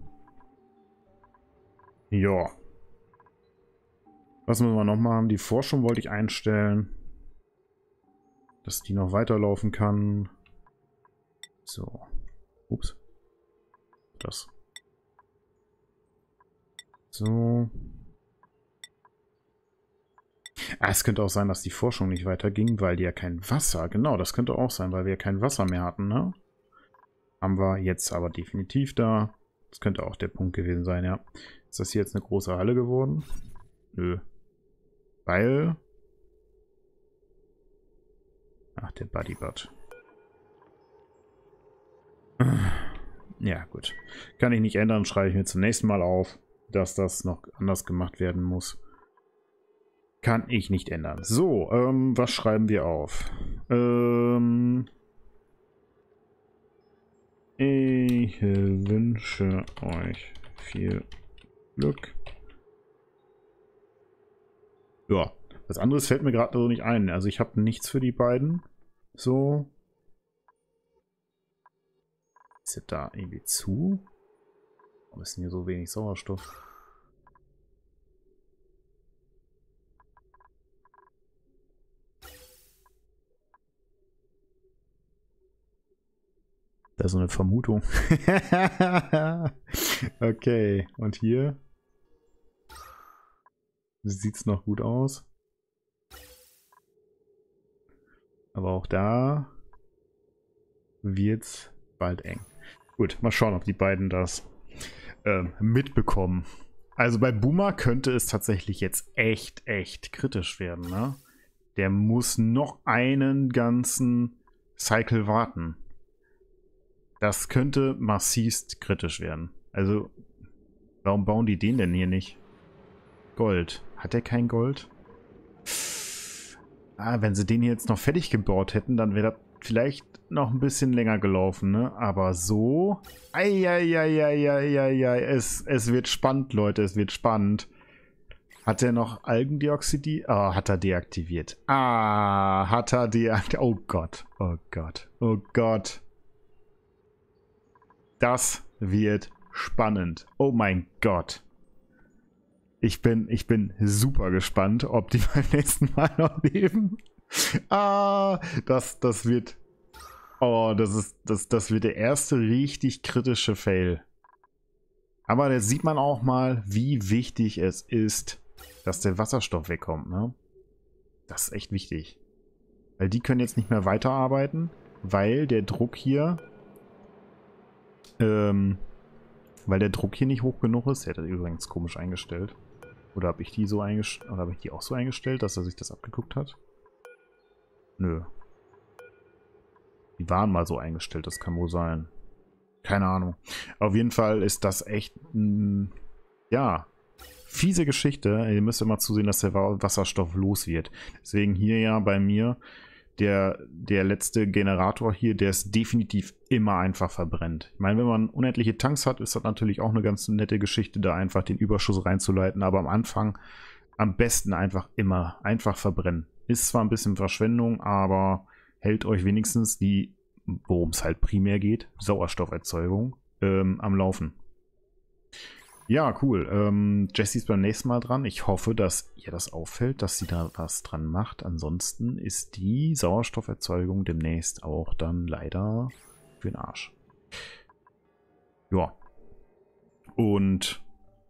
Speaker 1: ja. Was müssen wir noch machen? Die Forschung wollte ich einstellen, dass die noch weiterlaufen kann. So. Ups. Das. So. Ah, es könnte auch sein, dass die Forschung nicht weiterging, weil die ja kein Wasser... Genau, das könnte auch sein, weil wir ja kein Wasser mehr hatten, ne? Haben wir jetzt aber definitiv da. Das könnte auch der Punkt gewesen sein, ja. Ist das hier jetzt eine große Halle geworden? Nö. Weil... Ach, der Bodybot. Ja, gut. Kann ich nicht ändern, schreibe ich mir zum nächsten Mal auf, dass das noch anders gemacht werden muss. Kann ich nicht ändern. So, ähm, was schreiben wir auf? Ähm, ich wünsche euch viel Glück. Ja, was anderes fällt mir gerade so nicht ein. Also ich habe nichts für die beiden. So. Ist das da irgendwie zu? Warum ist denn hier so wenig Sauerstoff? Da ist so eine Vermutung. Okay, und hier? Sieht es noch gut aus. Aber auch da wird es bald eng. Gut, mal schauen, ob die beiden das äh, mitbekommen. Also bei Boomer könnte es tatsächlich jetzt echt, echt kritisch werden, ne? Der muss noch einen ganzen Cycle warten. Das könnte massivst kritisch werden. Also, warum bauen die den denn hier nicht? Gold. Hat der kein Gold? Ah, wenn sie den hier jetzt noch fertig gebaut hätten, dann wäre das vielleicht noch ein bisschen länger gelaufen, ne? Aber so... Eieieiei, es, es wird spannend, Leute, es wird spannend. Hat er noch Algendioxid? Ah, oh, hat er deaktiviert. Ah, hat er deaktiviert. Oh Gott, oh Gott, oh Gott. Das wird spannend. Oh mein Gott. Ich bin, ich bin super gespannt, ob die beim nächsten Mal noch leben. Ah, das, das wird... Oh, das ist, das, das wird der erste richtig kritische Fail. Aber da sieht man auch mal, wie wichtig es ist, dass der Wasserstoff wegkommt, ne? Das ist echt wichtig. Weil die können jetzt nicht mehr weiterarbeiten, weil der Druck hier... Ähm, weil der Druck hier nicht hoch genug ist. Der hat das übrigens komisch eingestellt. Oder habe ich die so eingestellt? Oder habe ich die auch so eingestellt, dass er sich das abgeguckt hat? Nö. Die waren mal so eingestellt, das kann wohl sein. Keine Ahnung. Auf jeden Fall ist das echt, mh, ja, fiese Geschichte. Ihr müsst immer zusehen, dass der Wasserstoff los wird. Deswegen hier ja bei mir der, der letzte Generator hier, der ist definitiv immer einfach verbrennt. Ich meine, wenn man unendliche Tanks hat, ist das natürlich auch eine ganz nette Geschichte, da einfach den Überschuss reinzuleiten. Aber am Anfang am besten einfach immer einfach verbrennen. Ist zwar ein bisschen Verschwendung, aber hält euch wenigstens die, worum es halt primär geht, Sauerstofferzeugung, ähm, am Laufen. Ja, cool. Ähm, Jessie ist beim nächsten Mal dran. Ich hoffe, dass ihr das auffällt, dass sie da was dran macht. Ansonsten ist die Sauerstofferzeugung demnächst auch dann leider für den Arsch. Ja. Und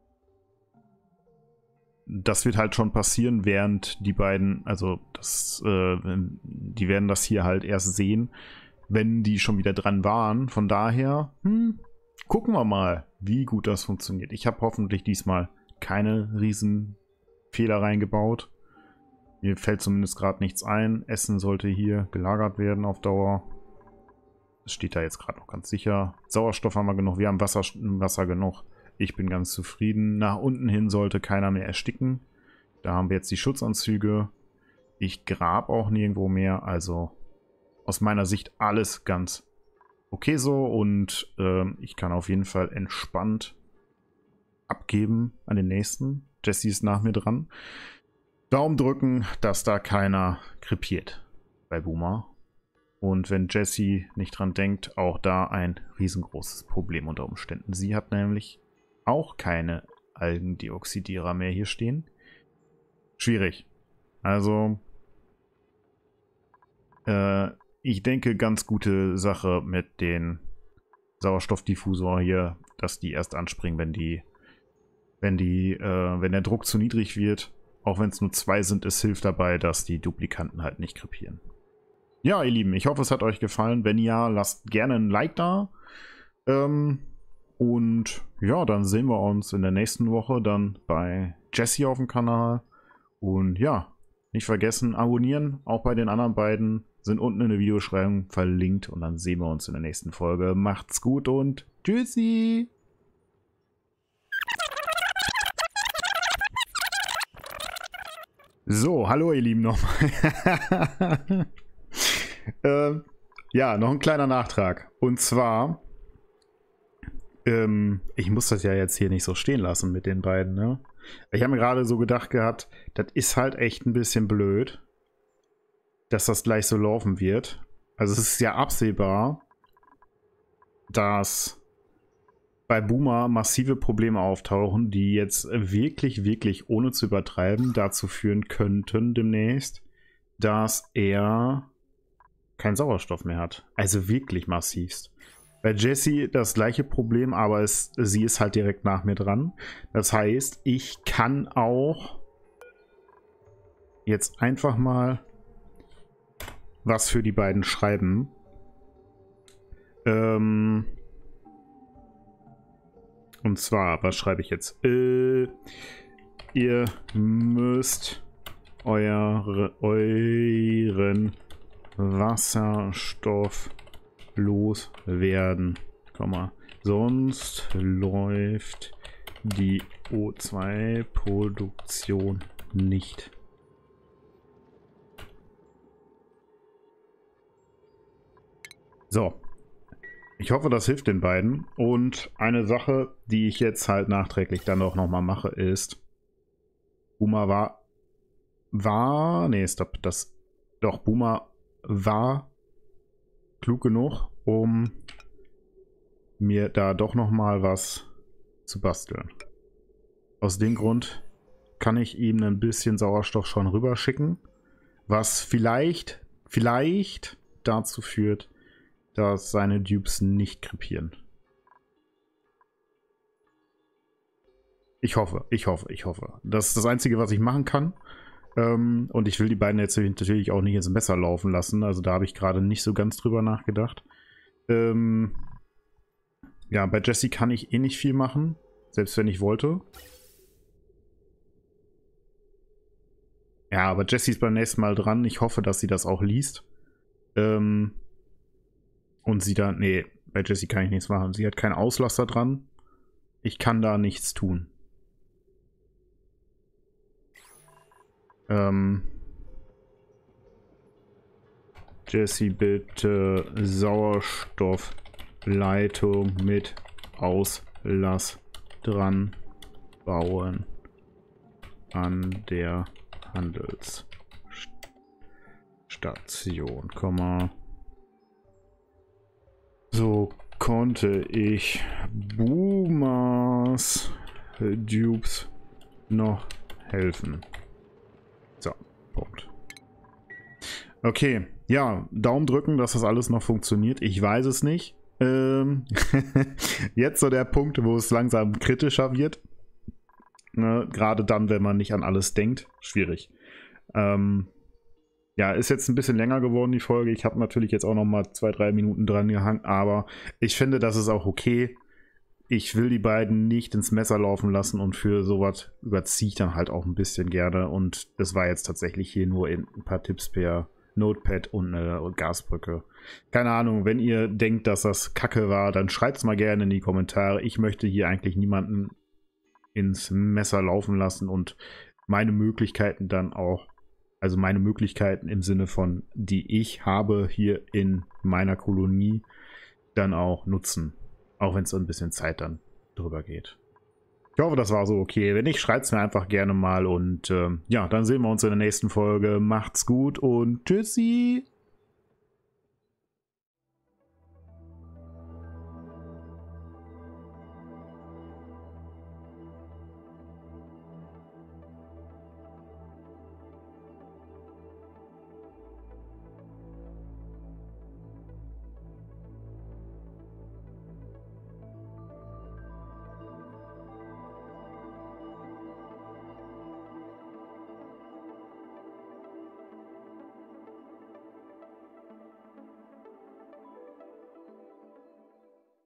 Speaker 1: das wird halt schon passieren, während die beiden, also das, äh, die werden das hier halt erst sehen, wenn die schon wieder dran waren. Von daher, hm, gucken wir mal, wie gut das funktioniert. Ich habe hoffentlich diesmal keine riesen Fehler reingebaut. Mir fällt zumindest gerade nichts ein. Essen sollte hier gelagert werden auf Dauer. Das steht da jetzt gerade noch ganz sicher. Sauerstoff haben wir genug. Wir haben Wasser, Wasser genug. Ich bin ganz zufrieden. Nach unten hin sollte keiner mehr ersticken. Da haben wir jetzt die Schutzanzüge. Ich grab auch nirgendwo mehr. Also aus meiner Sicht alles ganz okay so. Und äh, ich kann auf jeden Fall entspannt abgeben an den nächsten. Jessie ist nach mir dran. Daumen drücken, dass da keiner krepiert bei Boomer. Und wenn Jessie nicht dran denkt, auch da ein riesengroßes Problem unter Umständen. Sie hat nämlich auch keine Algendioxidierer mehr hier stehen. Schwierig. Also, äh, ich denke, ganz gute Sache mit den Sauerstoffdiffusor hier, dass die erst anspringen, wenn die, wenn die, äh, wenn der Druck zu niedrig wird. Auch wenn es nur zwei sind, es hilft dabei, dass die Duplikanten halt nicht krepieren. Ja, ihr Lieben, ich hoffe, es hat euch gefallen. Wenn ja, lasst gerne ein Like da. Ähm, und ja, dann sehen wir uns in der nächsten Woche dann bei Jessie auf dem Kanal. Und ja, nicht vergessen, abonnieren. Auch bei den anderen beiden sind unten in der Videobeschreibung verlinkt. Und dann sehen wir uns in der nächsten Folge. Macht's gut und tschüssi! So, hallo ihr Lieben nochmal. ähm, ja, noch ein kleiner Nachtrag. Und zwar, ähm, ich muss das ja jetzt hier nicht so stehen lassen mit den beiden, ne? Ich habe mir gerade so gedacht gehabt, das ist halt echt ein bisschen blöd, dass das gleich so laufen wird. Also es ist ja absehbar, dass bei Boomer massive Probleme auftauchen, die jetzt wirklich, wirklich, ohne zu übertreiben, dazu führen könnten demnächst, dass er keinen Sauerstoff mehr hat. Also wirklich massivst. Bei Jessie das gleiche Problem, aber es, sie ist halt direkt nach mir dran. Das heißt, ich kann auch jetzt einfach mal was für die beiden schreiben. Ähm... Und zwar, was schreibe ich jetzt? Äh, ihr müsst eure, euren Wasserstoff loswerden, sonst läuft die O zwei Produktion nicht. So. Ich hoffe, das hilft den beiden. Und eine Sache, die ich jetzt halt nachträglich dann auch nochmal mache, ist, Boomer war, war, nee, stopp, das, doch, Boomer war klug genug, um mir da doch nochmal was zu basteln. Aus dem Grund kann ich ihm ein bisschen Sauerstoff schon rüberschicken, was vielleicht, vielleicht dazu führt, dass seine Dupes nicht krepieren. Ich hoffe, ich hoffe, ich hoffe. Das ist das Einzige, was ich machen kann. Ähm, und ich will die beiden jetzt natürlich auch nicht ins Messer laufen lassen. Also da habe ich gerade nicht so ganz drüber nachgedacht. Ähm, ja, bei Jessie kann ich eh nicht viel machen. Selbst wenn ich wollte. Ja, aber Jessie ist beim nächsten Mal dran. Ich hoffe, dass sie das auch liest. Ähm... Und sie da, nee, bei Jessie kann ich nichts machen. Sie hat keinen Auslaster dran. Ich kann da nichts tun. Ähm. Jessie, bitte Sauerstoffleitung mit Auslass dran bauen an der Handelsstation, Komma. So konnte ich Boomers Dupes noch helfen. So, Punkt. Okay, ja, Daumen drücken, dass das alles noch funktioniert. Ich weiß es nicht. Ähm Jetzt so der Punkt, wo es langsam kritischer wird. Ne, gerade dann, wenn man nicht an alles denkt. Schwierig. Ähm Ja, ist jetzt ein bisschen länger geworden, die Folge. Ich habe natürlich jetzt auch noch mal zwei, drei Minuten dran gehangen, aber ich finde, das ist auch okay. Ich will die beiden nicht ins Messer laufen lassen und für sowas überziehe ich dann halt auch ein bisschen gerne. Und es war jetzt tatsächlich hier nur ein paar Tipps per Notepad und eine Gasbrücke. Keine Ahnung, wenn ihr denkt, dass das Kacke war, dann schreibt es mal gerne in die Kommentare. Ich möchte hier eigentlich niemanden ins Messer laufen lassen und meine Möglichkeiten dann auch Also meine Möglichkeiten im Sinne von, die ich habe hier in meiner Kolonie, dann auch nutzen. Auch wenn es so ein bisschen Zeit dann drüber geht. Ich hoffe, das war so okay. Wenn nicht, schreibt es mir einfach gerne mal. Und äh, ja, dann sehen wir uns in der nächsten Folge. Macht's gut und tschüssi.